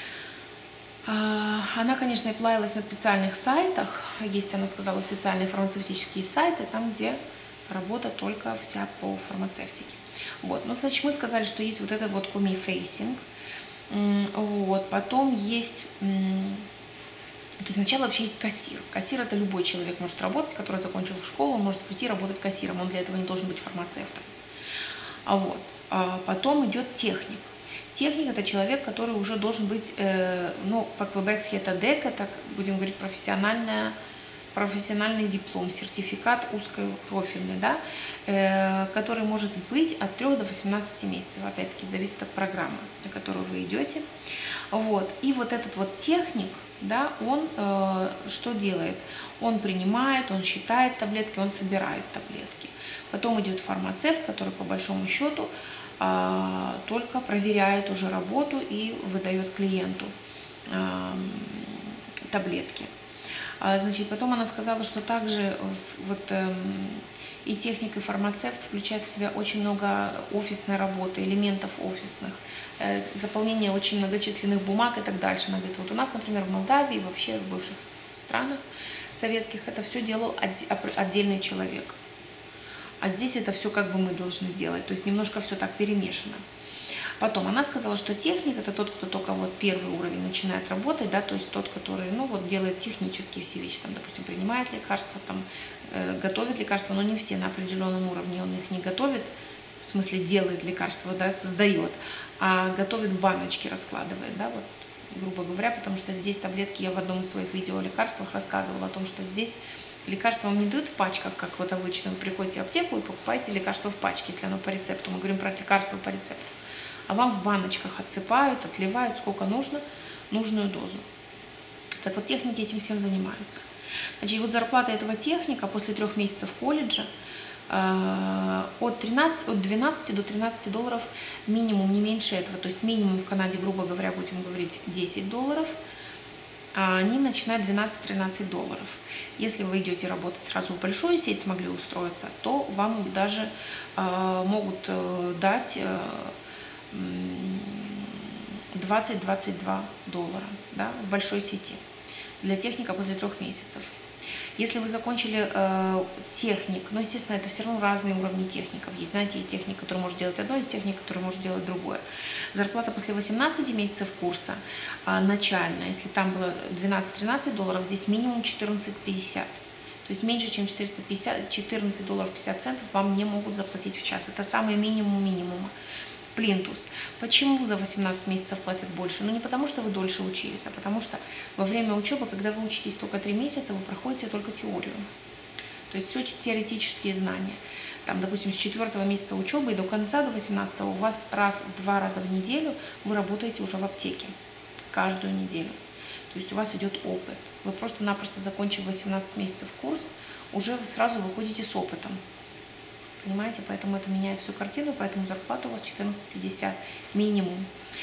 Она, конечно, и плавилась на специальных сайтах. Есть, она сказала, специальные фармацевтические сайты, там, где работа только вся по фармацевтике. Вот, ну, значит, мы сказали, что есть вот этот вот коми-фейсинг. Вот, потом есть... То есть сначала вообще есть кассир. Кассир – это любой человек может работать, который закончил школу, он может прийти работать кассиром, он для этого не должен быть фармацевтом. А вот. А потом идет техник. Техник – это человек, который уже должен быть, э, ну, по Квебекски это ДЭК, это, будем говорить, профессиональная, профессиональный диплом, сертификат узкопрофильный, да, э, который может быть от трёх до восемнадцати месяцев, опять-таки, зависит от программы, на которую вы идете. Вот. И вот этот вот техник, да, он э, что делает? Он принимает, он считает таблетки, он собирает таблетки. Потом идет фармацевт, который по большому счету э, только проверяет уже работу и выдает клиенту э, таблетки. А, значит, потом она сказала, что также вот, э, и техник, и фармацевт включает в себя очень много офисной работы, элементов офисных, э, заполнение очень многочисленных бумаг и так дальше. Она говорит, вот у нас, например, в Молдавии, вообще в бывших странах советских, это все делал отдельный человек. А здесь это все как бы мы должны делать, то есть немножко все так перемешано. Потом она сказала, что техник – это тот, кто только вот первый уровень начинает работать, да, то есть тот, который, ну, вот делает технические все вещи, там, допустим, принимает лекарства, там, э, готовит лекарства, но не все на определенном уровне, он их не готовит, в смысле делает лекарства, да, создает, а готовит в баночке, раскладывает, да, вот, грубо говоря, потому что здесь таблетки, я в одном из своих видео о лекарствах рассказывала о том, что здесь лекарства вам не дают в пачках, как вот обычно, вы приходите в аптеку и покупаете лекарство в пачке, если оно по рецепту, мы говорим про лекарство по рецепту. А вам в баночках отсыпают, отливают сколько нужно, нужную дозу. Так вот, техники этим всем занимаются. Значит, вот зарплата этого техника после трех месяцев колледжа э, от, тринадцати, от двенадцати до тринадцати долларов минимум, не меньше этого. То есть минимум в Канаде, грубо говоря, будем говорить, десять долларов, а они начинают двенадцать-тринадцать долларов. Если вы идете работать сразу в большую сеть, смогли устроиться, то вам даже э, могут э, дать... Э, двадцать-двадцать два доллара, да, в большой сети для техника после трех месяцев. Если вы закончили э, техник, ну, естественно, это все равно разные уровни техников. Есть, знаете, есть техник, который может делать одно, есть техник, который может делать другое. Зарплата после восемнадцати месяцев курса э, начальная, если там было двенадцать-тринадцать долларов, здесь минимум четырнадцать пятьдесят. То есть меньше, чем четыреста пятьдесят, четырнадцать долларов пятьдесят центов вам не могут заплатить в час. Это самый минимум минимума. Плинтус. Почему за восемнадцать месяцев платят больше? Ну, не потому, что вы дольше учились, а потому что во время учебы, когда вы учитесь только три месяца, вы проходите только теорию. То есть все теоретические знания. Там, допустим, с четвертого месяца учебы и до конца, до восемнадцатого, у вас раз, два раза в неделю вы работаете уже в аптеке. Каждую неделю. То есть у вас идет опыт. Вы просто-напросто, закончив восемнадцать месяцев курс, уже сразу выходите с опытом. Понимаете, поэтому это меняет всю картину, поэтому зарплата у вас четырнадцать пятьдесят минимум.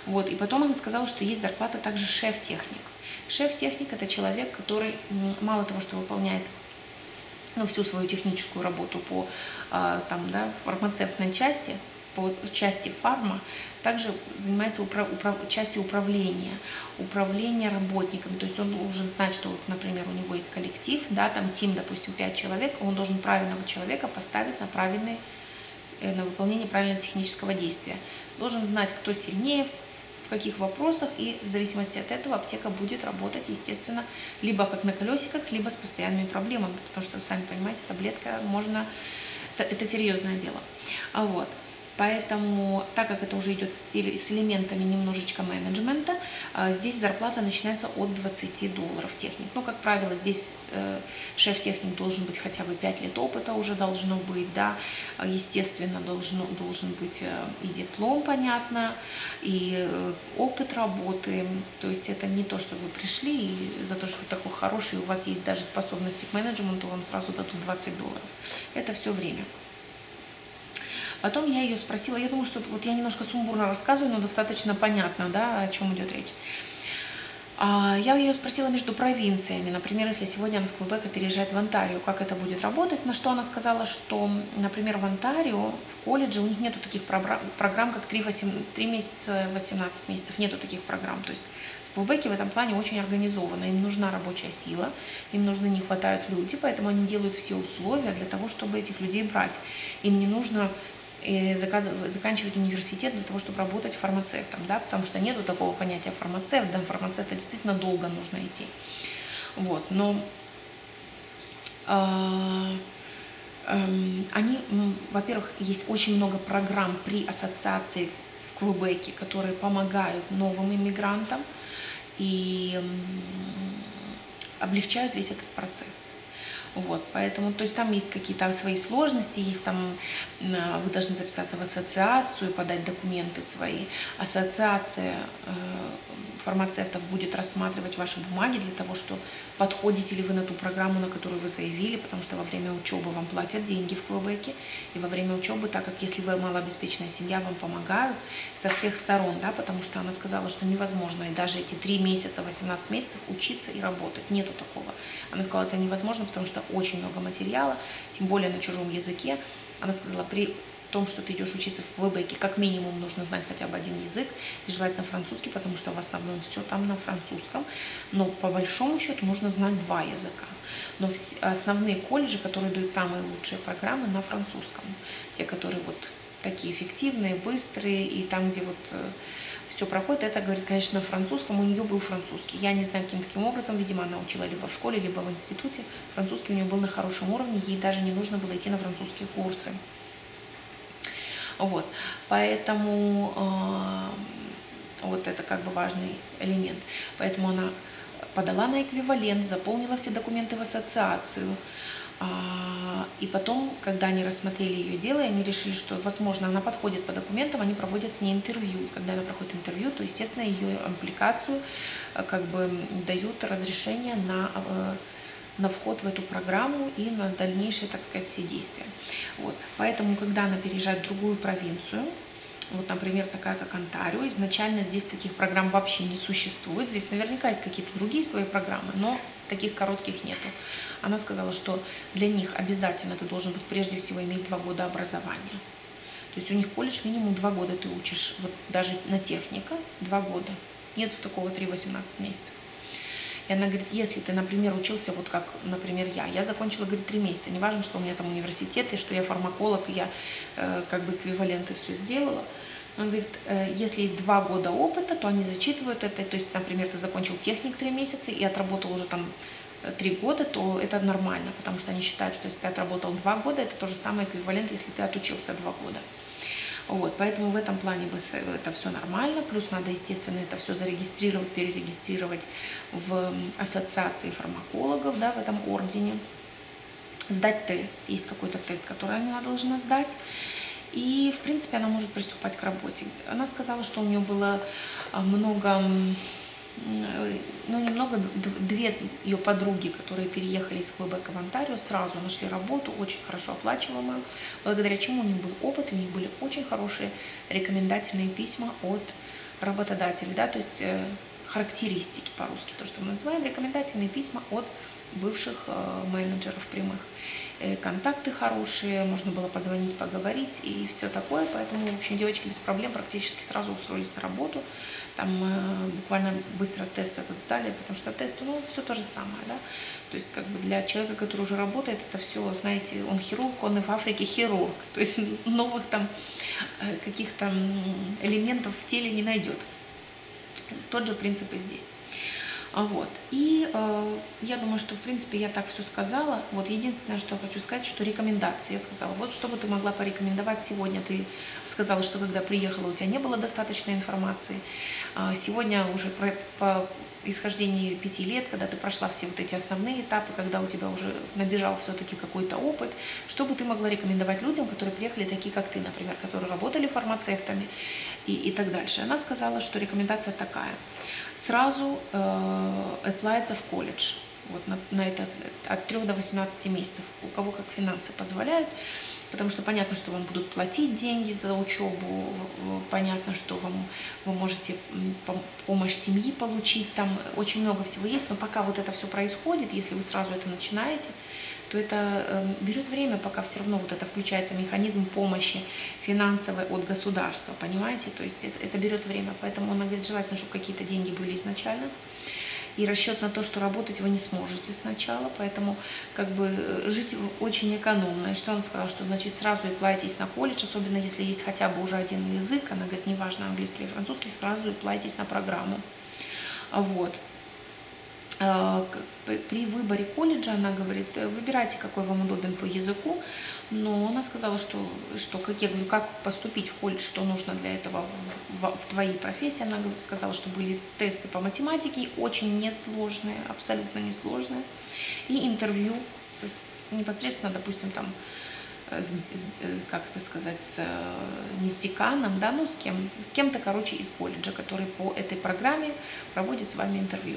Вот, и потом она сказала, что есть зарплата также шеф-техник. Шеф-техник – это человек, который мало того, что выполняет ну, всю свою техническую работу по там, да, фармацевтной части, по части фарма, также занимается управ... Управ... частью управления, управления работниками. То есть он уже знает, что, вот, например, у него есть коллектив, да, там тим, допустим, пять человек, он должен правильного человека поставить на, правильный, на выполнение правильного технического действия. Должен знать, кто сильнее, в каких вопросах, и в зависимости от этого аптека будет работать, естественно, либо как на колесиках, либо с постоянными проблемами, потому что, вы сами понимаете, таблетка можно... Это, это серьезное дело. А вот. Поэтому, так как это уже идет с элементами немножечко менеджмента, здесь зарплата начинается от двадцати долларов техник. Ну, как правило, здесь шеф-техник должен быть хотя бы пять лет опыта уже должно быть, да, естественно, должно, должен быть и диплом, понятно, и опыт работы. То есть это не то, что вы пришли, и за то, что вы такой хороший, у вас есть даже способности к менеджменту, вам сразу дадут двадцать долларов. Это все время. Потом я ее спросила, я думаю, что вот я немножко сумбурно рассказываю, но достаточно понятно, да, о чем идет речь. Я ее спросила между провинциями, например, если сегодня она с Квебека переезжает в Онтарио, как это будет работать, на что она сказала, что, например, в Онтарио, в колледже у них нету таких программ, как три месяца, восемнадцать месяцев, нету таких программ, то есть в Квебеке в этом плане очень организовано, им нужна рабочая сила, им нужны, не хватают люди, поэтому они делают все условия для того, чтобы этих людей брать, им не нужно... И заканчивать университет для того, чтобы работать фармацевтом, да, потому что нету такого понятия фармацевт, да, фармацевта действительно долго нужно идти. Вот, но э, э, они, во-первых, есть очень много программ при ассоциации в Квебеке, которые помогают новым иммигрантам и э, облегчают весь этот процесс. Вот, поэтому, то есть там есть какие-то свои сложности, есть там, вы должны записаться в ассоциацию, подать документы свои. Ассоциация э, фармацевтов будет рассматривать ваши бумаги для того, что подходите ли вы на ту программу, на которую вы заявили, потому что во время учебы вам платят деньги в Квебеке, и во время учебы, так как если вы малообеспеченная семья, вам помогают со всех сторон, да, потому что она сказала, что невозможно, и даже эти три месяца, восемнадцать месяцев учиться и работать, нету такого. Она сказала, это невозможно, потому что очень много материала, тем более на чужом языке. Она сказала, при том, что ты идешь учиться в Квебеке, как минимум нужно знать хотя бы один язык, и желательно французский, потому что в основном все там на французском, но по большому счету нужно знать два языка. Но все, основные колледжи, которые дают самые лучшие программы, на французском. Те, которые вот такие эффективные, быстрые, и там, где вот все проходит, это, говорит, конечно, на французском, у нее был французский. Я не знаю, каким таким образом, видимо, она учила либо в школе, либо в институте. Французский у нее был на хорошем уровне, ей даже не нужно было идти на французские курсы. Вот, поэтому э, вот это как бы важный элемент. Поэтому она подала на эквивалент, заполнила все документы в ассоциацию. Э, и потом, когда они рассмотрели ее дело, они решили, что, возможно, она подходит по документам, они проводят с ней интервью. И когда она проходит интервью, то, естественно, ее аппликацию э, как бы дают разрешение на... Э, на вход в эту программу и на дальнейшие, так сказать, все действия. Вот. Поэтому, когда она переезжает в другую провинцию, вот, например, такая, как Онтарио, изначально здесь таких программ вообще не существует. Здесь наверняка есть какие-то другие свои программы, но таких коротких нету. Она сказала, что для них обязательно ты должен быть прежде всего иметь два года образования. То есть у них колледж минимум два года ты учишь, вот даже на техника два года. Нету такого три-восемнадцать месяцев. И она говорит, если ты, например, учился, вот как, например, я, я закончила, говорит, три месяца, не важно, что у меня там университет, и что я фармаколог, и я э, как бы эквиваленты все сделала. Она говорит, э, если есть два года опыта, то они зачитывают это, то есть, например, ты закончил техник три месяца и отработал уже там три года, то это нормально, потому что они считают, что если ты отработал два года, это то же самое эквивалент, если ты отучился два года. Вот, поэтому в этом плане это все нормально, плюс надо, естественно, это все зарегистрировать, перерегистрировать в ассоциации фармакологов, да, в этом ордене, сдать тест, есть какой-то тест, который она должна сдать, и, в принципе, она может приступать к работе. Она сказала, что у нее было много... Ну, немного, две ее подруги, которые переехали из Квебека в Онтарио, сразу нашли работу, очень хорошо оплачиваемую, благодаря чему у них был опыт, и у них были очень хорошие рекомендательные письма от работодателей, да, то есть характеристики по-русски, то, что мы называем рекомендательные письма от бывших менеджеров прямых. Контакты хорошие, можно было позвонить, поговорить и все такое, поэтому, в общем, девочки без проблем практически сразу устроились на работу, там э, буквально быстро тест этот сдали, потому что тест, ну, все то же самое, да, то есть, как бы для человека, который уже работает, это все, знаете, он хирург, он и в Африке хирург, то есть новых там каких-то элементов в теле не найдет. Тот же принцип и здесь. Вот. И э, я думаю, что, в принципе, я так все сказала. Вот единственное, что я хочу сказать, что рекомендации. Я сказала, вот что бы ты могла порекомендовать сегодня. Ты сказала, что когда приехала, у тебя не было достаточно информации. А сегодня уже про, по исхождении пяти лет, когда ты прошла все вот эти основные этапы, когда у тебя уже набежал все-таки какой-то опыт, что бы ты могла рекомендовать людям, которые приехали такие, как ты, например, которые работали фармацевтами и, и так дальше. Она сказала, что рекомендация такая. Сразу э, отплавиться в колледж, вот на, на это от трёх до восемнадцати месяцев, у кого как финансы позволяют, потому что понятно, что вам будут платить деньги за учебу, понятно, что вам, вы можете помощь семьи получить, там очень много всего есть, но пока вот это все происходит, если вы сразу это начинаете, то это э, берет время, пока все равно вот это включается механизм помощи финансовой от государства, понимаете? То есть это, это берет время, поэтому она говорит, желательно, чтобы какие-то деньги были изначально. И расчет на то, что работать вы не сможете сначала, поэтому как бы жить очень экономно. И что она сказала, что значит сразу и платитесь на колледж, особенно если есть хотя бы уже один язык, она говорит, неважно, английский или французский, сразу и платитесь на программу. Вот. При выборе колледжа она говорит, выбирайте, какой вам удобен по языку, но она сказала, что, что как я говорю, как поступить в колледж, что нужно для этого в, в твоей профессии. Она говорит, сказала, что были тесты по математике, очень несложные, абсолютно несложные, и интервью с, непосредственно, допустим, там, с, как это сказать, с, не с деканом, да, ну с кем, с кем-то, короче, из колледжа, который по этой программе проводит с вами интервью.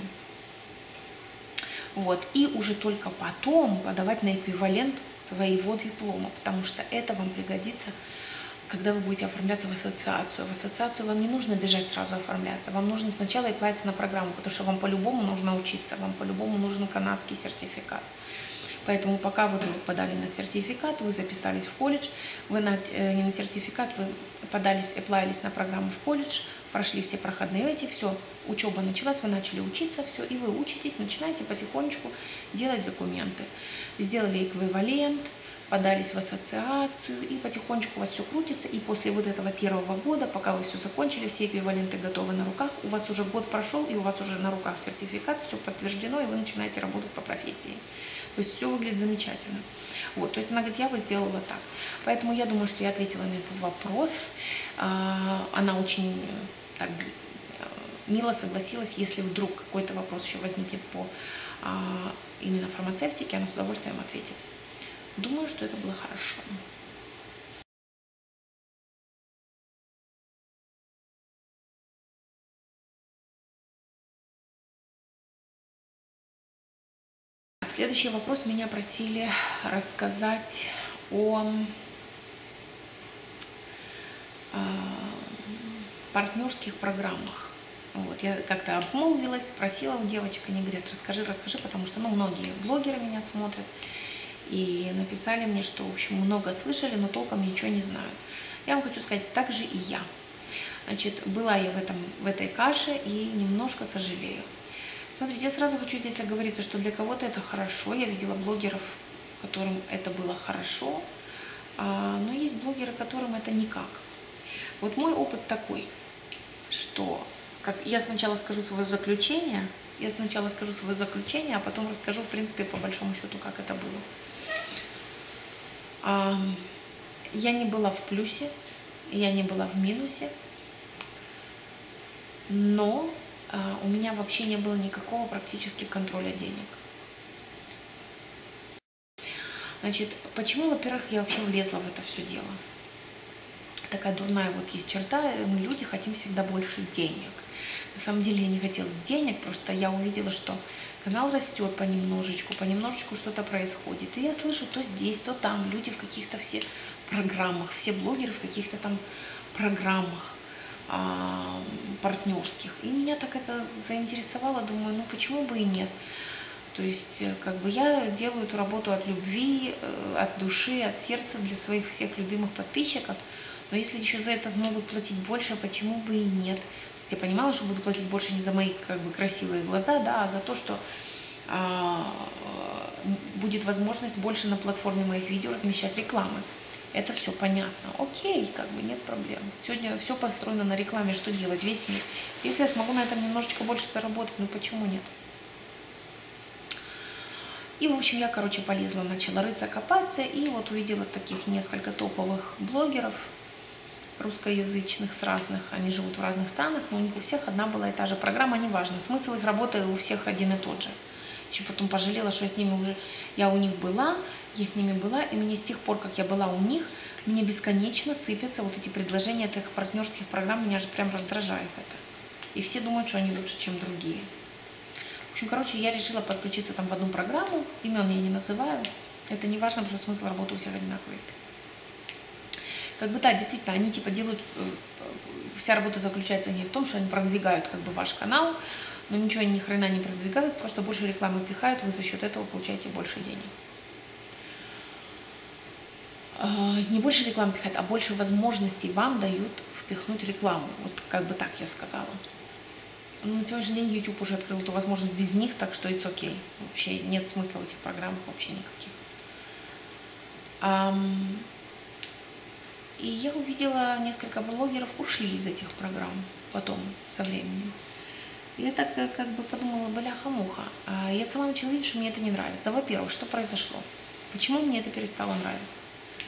Вот. И уже только потом подавать на эквивалент своего диплома, потому что это вам пригодится, когда вы будете оформляться в ассоциацию. В ассоциацию вам не нужно бежать сразу оформляться, вам нужно сначала и платить на программу, потому что вам по-любому нужно учиться, вам по-любому нужен канадский сертификат. Поэтому пока вы подали на сертификат, вы записались в колледж, вы на, э, не на сертификат, вы подались, оплавились на программу в колледж, прошли все проходные эти, все, учеба началась, вы начали учиться, все, и вы учитесь, начинаете потихонечку делать документы. Сделали эквивалент, подались в ассоциацию, и потихонечку у вас все крутится, и после вот этого первого года, пока вы все закончили, все эквиваленты готовы на руках, у вас уже год прошел, и у вас уже на руках сертификат, все подтверждено, и вы начинаете работать по профессии. То есть все выглядит замечательно. Вот, то есть она говорит, я бы сделала так. Поэтому я думаю, что я ответила на этот вопрос. Она очень так мило согласилась, если вдруг какой-то вопрос еще возникнет по именно фармацевтике, она с удовольствием ответит. Думаю, что это было хорошо. Следующий вопрос. Меня просили рассказать о э, партнерских программах. Вот, я как-то обмолвилась, спросила у девочек, они говорят, расскажи, расскажи, потому что ну, многие блогеры меня смотрят и написали мне, что, в общем, много слышали, но толком ничего не знают. Я вам хочу сказать, так же и я. Значит, была я в, этом, в этой каше и немножко сожалею. Смотрите, я сразу хочу здесь оговориться, что для кого-то это хорошо. Я видела блогеров, которым это было хорошо, но есть блогеры, которым это никак. Вот мой опыт такой, что как, я сначала скажу свое заключение, я сначала скажу свое заключение, а потом расскажу, в принципе, по большому счету, как это было. Я не была в плюсе, я не была в минусе, но у меня вообще не было никакого практически контроля денег. Значит, почему, во-первых, я вообще влезла в это все дело? Такая дурная вот есть черта, мы люди хотим всегда больше денег. На самом деле я не хотела денег, просто я увидела, что канал растет понемножечку, понемножечку что-то происходит. И я слышу то здесь, то там, люди в каких-то все программах, все блогеры в каких-то там программах, партнерских. И меня так это заинтересовало, думаю, ну почему бы и нет. То есть, как бы я делаю эту работу от любви, от души, от сердца для своих всех любимых подписчиков. Но если еще за это смогут платить больше, почему бы и нет? То есть я понимала, что буду платить больше не за мои как бы красивые глаза, да, а за то, что а, будет возможность больше на платформе моих видео размещать рекламы. Это все понятно. Окей, как бы нет проблем. Сегодня все построено на рекламе, что делать? Весь мир. Если я смогу на этом немножечко больше заработать, ну почему нет? И, в общем, я, короче, полезла, начала рыться, копаться, и вот увидела таких несколько топовых блогеров русскоязычных с разных, они живут в разных странах, но у них у всех одна была и та же программа, неважно, смысл их работы у всех один и тот же. Еще потом пожалела, что я с ними уже, я у них была, я с ними была, и мне с тех пор, как я была у них, мне бесконечно сыпятся вот эти предложения от их партнерских программ, меня же прям раздражает это. И все думают, что они лучше, чем другие. В общем, короче, я решила подключиться там в одну программу, имен я не называю, это не важно, потому что смысл работы у всех одинаковый. Как бы, да, действительно, они типа делают, вся работа заключается не в том, что они продвигают как бы ваш канал, но ничего они ни хрена не продвигают, просто больше рекламы пихают, вы за счет этого получаете больше денег. Не больше рекламы пихают, а больше возможностей вам дают впихнуть рекламу, вот как бы так я сказала. Но на сегодняшний день YouTube уже открыл эту возможность без них, так что it's okay. Вообще нет смысла в этих программах, вообще никаких. И я увидела, несколько блогеров ушли из этих программ потом, со временем. И я так как бы подумала, бляха-муха. А я сама начала видеть, что мне это не нравится. Во-первых, что произошло? Почему мне это перестало нравиться?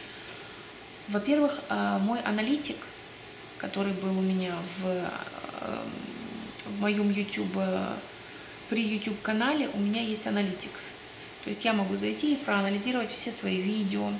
Во-первых, мой аналитик, который был у меня в, в моем YouTube, при YouTube-канале, у меня есть Analytics. То есть я могу зайти и проанализировать все свои видео,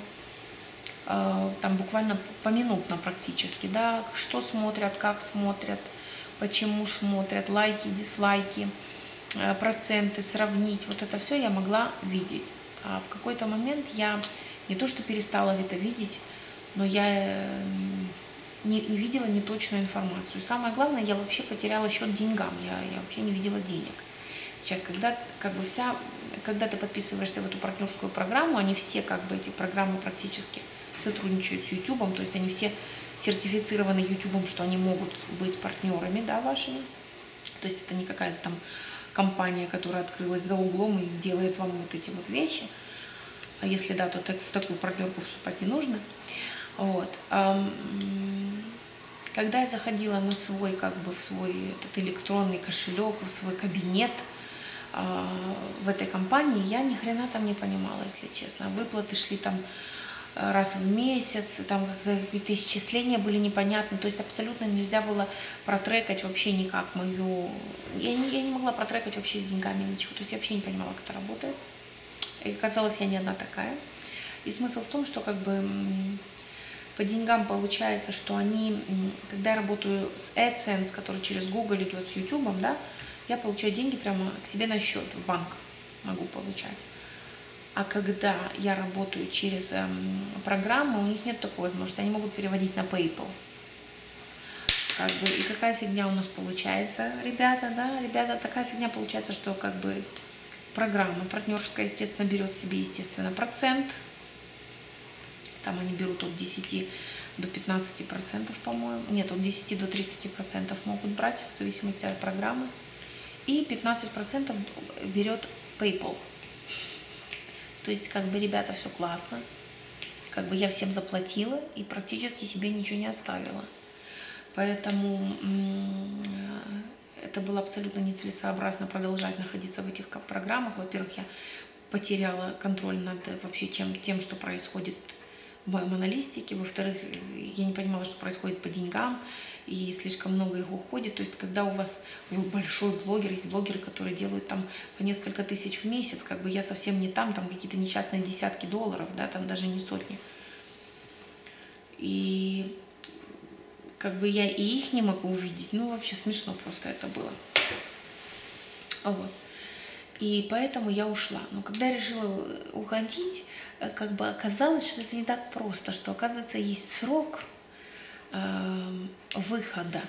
там буквально поминутно практически, да, что смотрят, как смотрят, почему смотрят, лайки, дизлайки, проценты, сравнить, вот это все я могла видеть. А в какой-то момент я не то что перестала это видеть, но я не, не видела неточную информацию. Самое главное, я вообще потеряла счет деньгам, я, я вообще не видела денег. Сейчас, когда, как бы вся, когда ты подписываешься в эту партнерскую программу, они все, как бы, эти программы практически сотрудничают с YouTube, то есть они все сертифицированы YouTube, что они могут быть партнерами, да, вашими. То есть это не какая-то там компания, которая открылась за углом и делает вам вот эти вот вещи. А если да, то в такую партнерку вступать не нужно. Вот. Когда я заходила на свой, как бы, в свой этот электронный кошелек, в свой кабинет в этой компании, я ни хрена там не понимала, если честно. Выплаты шли там раз в месяц, там какие-то исчисления были непонятны, то есть абсолютно нельзя было протрекать вообще никак мою... Я не, я не могла протрекать вообще с деньгами ничего, то есть я вообще не понимала, как это работает. И казалось, я не одна такая. И смысл в том, что как бы по деньгам получается, что они, когда я работаю с AdSense, который через Google идет с YouTube, да, я получаю деньги прямо к себе на счет, в банк могу получать. А когда я работаю через эм, программу, у них нет такой возможности, они могут переводить на PayPal. Как бы, и какая фигня у нас получается, ребята, да, ребята, такая фигня получается, что как бы программа партнерская, естественно, берет себе, естественно, процент. Там они берут от десяти до пятнадцати процентов, по-моему. Нет, от десяти до тридцати процентов могут брать, в зависимости от программы. И пятнадцать процентов берет PayPal. То есть, как бы, ребята, все классно. Как бы я всем заплатила и практически себе ничего не оставила. Поэтому это было абсолютно нецелесообразно продолжать находиться в этих программах. Во-первых, я потеряла контроль над вообще чем, тем, что происходит в моем аналитике. Во-вторых, я не понимала, что происходит по деньгам, и слишком много их уходит. То есть, когда у вас вы большой блогер, есть блогеры, которые делают там по несколько тысяч в месяц, как бы я совсем не там, там какие-то несчастные десятки долларов, да, там даже не сотни. И как бы я и их не могу увидеть, ну вообще смешно просто это было. Вот. И поэтому я ушла. Но когда я решила уходить, как бы оказалось, что это не так просто, что, оказывается, есть срок э, выхода.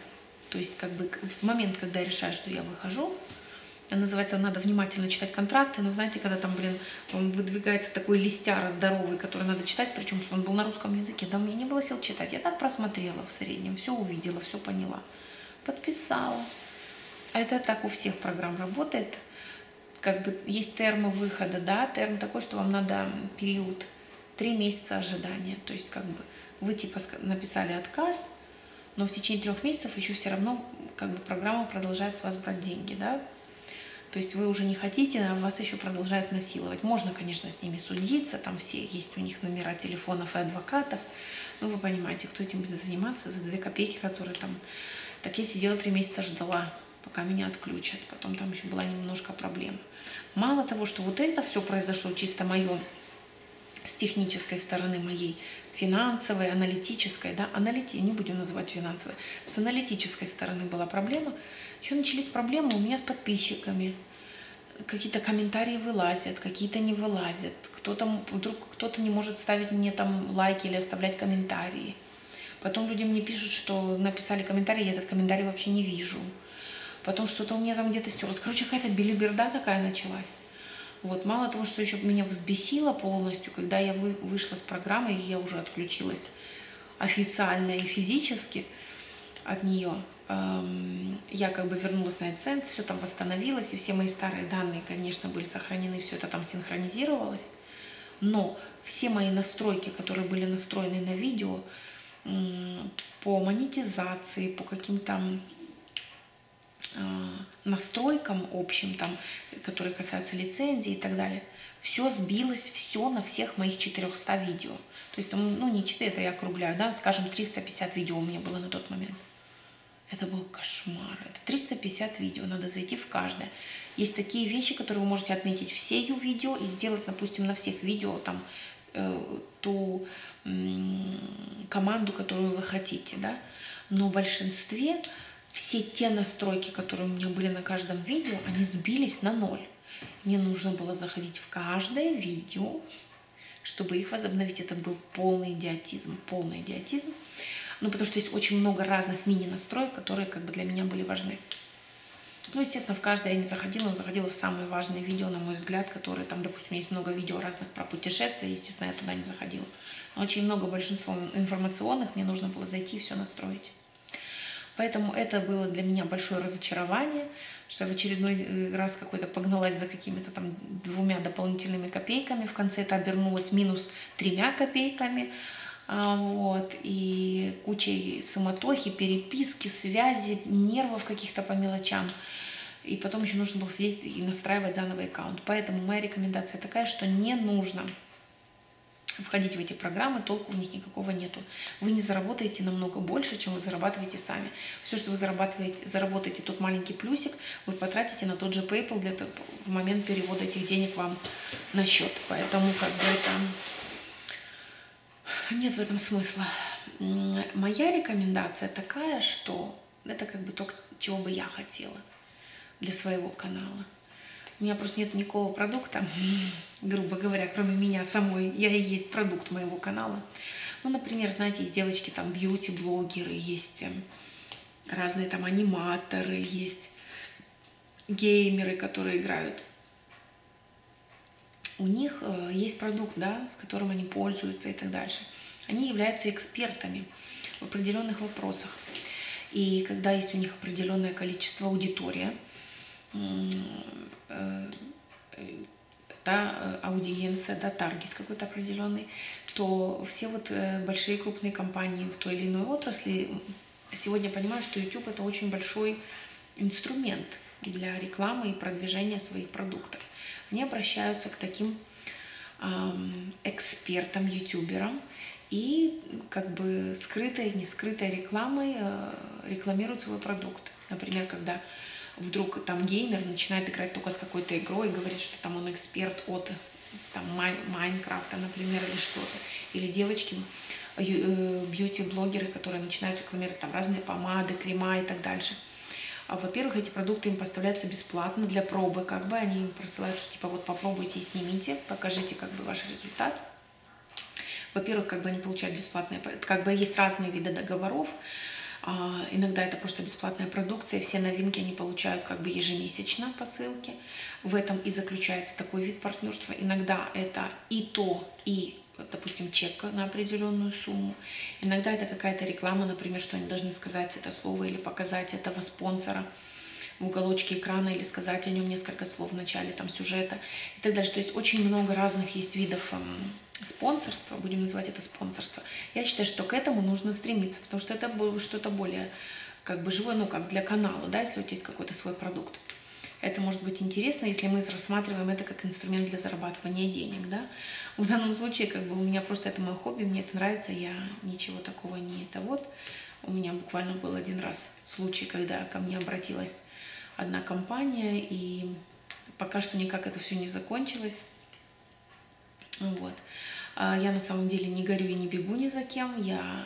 То есть как бы в момент, когда я решаю, что я выхожу, называется «Надо внимательно читать контракты», но знаете, когда там, блин, выдвигается такой листяра здоровый, который надо читать, причем что он был на русском языке, да, мне не было сил читать. Я так просмотрела в среднем, все увидела, все поняла, подписала. А это так у всех программ работает. Как бы есть термы выхода, да, терм такой, что вам надо период три месяца ожидания. То есть как бы вы типа написали отказ, но в течение трех месяцев еще все равно как бы программа продолжает с вас брать деньги, да. То есть вы уже не хотите, а вас еще продолжают насиловать. Можно, конечно, с ними судиться, там все есть у них номера телефонов и адвокатов. Ну, вы понимаете, кто этим будет заниматься за две копейки, которые там... Так я сидела три месяца, ждала, пока меня отключат. Потом там еще была немножко проблема. Мало того, что вот это все произошло чисто мое, с технической стороны моей, финансовой, аналитической, да, аналити... не будем называть финансовой, с аналитической стороны была проблема. Еще начались проблемы у меня с подписчиками. Какие-то комментарии вылазят, какие-то не вылазят. Кто-то вдруг кто-то не может ставить мне там лайки или оставлять комментарии. Потом люди мне пишут, что написали комментарий, я этот комментарий вообще не вижу. Потом что-то у меня там где-то стерлось. Короче, какая-то белиберда такая началась. Вот, мало того, что еще меня взбесило полностью, когда я вы, вышла с программы, и я уже отключилась официально и физически от нее, эм, я как бы вернулась на AdSense, все там восстановилось, и все мои старые данные, конечно, были сохранены, все это там синхронизировалось, но все мои настройки, которые были настроены на видео, эм, по монетизации, по каким-то настройкам общим, там, которые касаются лицензии и так далее, все сбилось, все на всех моих четырёхстах видео. То есть, ну, не четыре, это я округляю, да, скажем, триста пятьдесят видео у меня было на тот момент. Это был кошмар. Это триста пятьдесят видео, надо зайти в каждое. Есть такие вещи, которые вы можете отметить все видео и сделать, допустим, на всех видео там э, ту э, команду, которую вы хотите, да. Но в большинстве все те настройки, которые у меня были на каждом видео, они сбились на ноль. Мне нужно было заходить в каждое видео, чтобы их возобновить. Это был полный идиотизм, полный идиотизм. Ну, потому что есть очень много разных мини-настроек, которые как бы для меня были важны. Ну, естественно, в каждое я не заходила, но заходила в самые важные видео, на мой взгляд, которые там, допустим, у меня есть много видео разных про путешествия, естественно, я туда не заходила. Но очень много, большинство информационных, мне нужно было зайти и все настроить. Поэтому это было для меня большое разочарование, что я в очередной раз какой-то погналась за какими-то там двумя дополнительными копейками. В конце это обернулось минус тремя копейками. Вот, и кучей суматохи, переписки, связи, нервов каких-то по мелочам. И потом еще нужно было сидеть и настраивать заново аккаунт. Поэтому моя рекомендация такая, что не нужно входить в эти программы, толку в них никакого нету. Вы не заработаете намного больше, чем вы зарабатываете сами. Все, что вы зарабатываете, заработаете тот маленький плюсик, вы потратите на тот же PayPal для того, в момент перевода этих денег вам на счет. Поэтому как бы это... Нет в этом смысла. Моя рекомендация такая, что это как бы то, чего бы я хотела для своего канала. У меня просто нет никакого продукта, грубо говоря, кроме меня самой. Я и есть продукт моего канала. Ну, например, знаете, есть девочки там бьюти-блогеры, есть разные там аниматоры, есть геймеры, которые играют. У них есть продукт, да, с которым они пользуются и так дальше. Они являются экспертами в определенных вопросах. И когда есть у них определенное количество аудитории, да, аудиенция, да, таргет какой-то определенный, то все вот большие крупные компании в той или иной отрасли сегодня понимают, что YouTube это очень большой инструмент для рекламы и продвижения своих продуктов. Они обращаются к таким эм, экспертам, ютуберам и как бы скрытой, не скрытой рекламой э, рекламируют свой продукт. Например, когда вдруг там геймер начинает играть только с какой-то игрой и говорит, что там он эксперт от там, Майнкрафта, например, или что-то. Или девочки, бьюти-блогеры, которые начинают рекламировать там разные помады, крема и так дальше. А, во-первых, эти продукты им поставляются бесплатно для пробы, как бы они им присылают, что типа вот попробуйте и снимите, покажите как бы ваш результат. Во-первых, как бы они получают бесплатные, как бы есть разные виды договоров. А, иногда это просто бесплатная продукция, все новинки они получают как бы ежемесячно по ссылке. В этом и заключается такой вид партнерства. Иногда это и то, и, допустим, чек на определенную сумму. Иногда это какая-то реклама, например, что они должны сказать это слово или показать этого спонсора в уголочке экрана или сказать о нем несколько слов в начале там сюжета и так далее. То есть очень много разных есть видов эм, спонсорства, будем называть это спонсорство. Я считаю, что к этому нужно стремиться, потому что это было что-то более как бы живое, ну как для канала, да, если у тебя есть какой-то свой продукт. Это может быть интересно, если мы рассматриваем это как инструмент для зарабатывания денег, да. В данном случае как бы у меня просто это мое хобби, мне это нравится, я ничего такого не это вот. У меня буквально был один раз случай, когда ко мне обратилась одна компания, и пока что никак это все не закончилось. Вот. А я на самом деле не горю и не бегу ни за кем. Я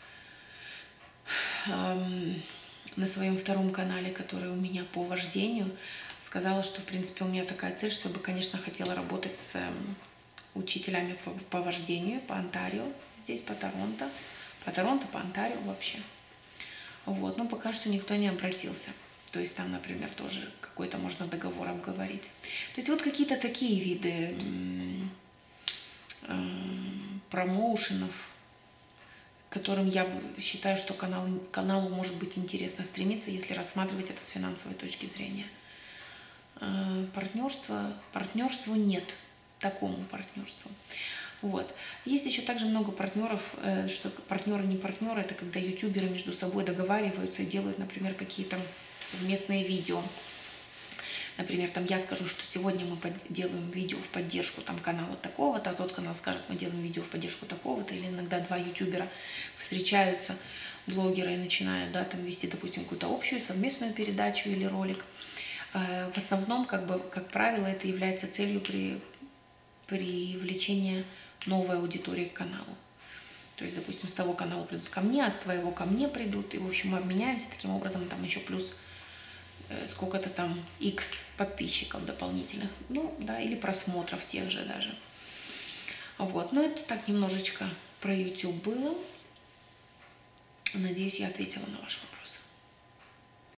эм, на своем втором канале, который у меня по вождению, сказала, что в принципе у меня такая цель, что я бы, конечно, хотела работать с эм, учителями по, по вождению по Онтарио, здесь по Торонто, по Торонто, по Онтарио вообще. Вот. Но пока что никто не обратился. То есть там, например, тоже какой-то можно договор обговорить. То есть вот какие-то такие виды промоушенов, которым я считаю, что канал, каналу может быть интересно стремиться, если рассматривать это с финансовой точки зрения. Партнерство, партнерству нет, такому партнерству. Вот. Есть еще также много партнеров, что партнеры не партнеры, это когда ютуберы между собой договариваются и делают, например, какие-то совместные видео. Например, там я скажу, что сегодня мы делаем видео в поддержку там канала такого-то, а тот канал скажет, мы делаем видео в поддержку такого-то, или иногда два ютубера встречаются, блогеры, и начинают, да, там вести, допустим, какую-то общую совместную передачу или ролик. В основном, как бы, как правило, это является целью при привлечения новой аудитории к каналу. То есть, допустим, с того канала придут ко мне, а с твоего ко мне придут, и, в общем, мы обменяемся таким образом, там еще плюс сколько-то там X подписчиков дополнительных, ну, да, или просмотров тех же даже. Вот, но это так немножечко про YouTube было. Надеюсь, я ответила на ваш вопрос.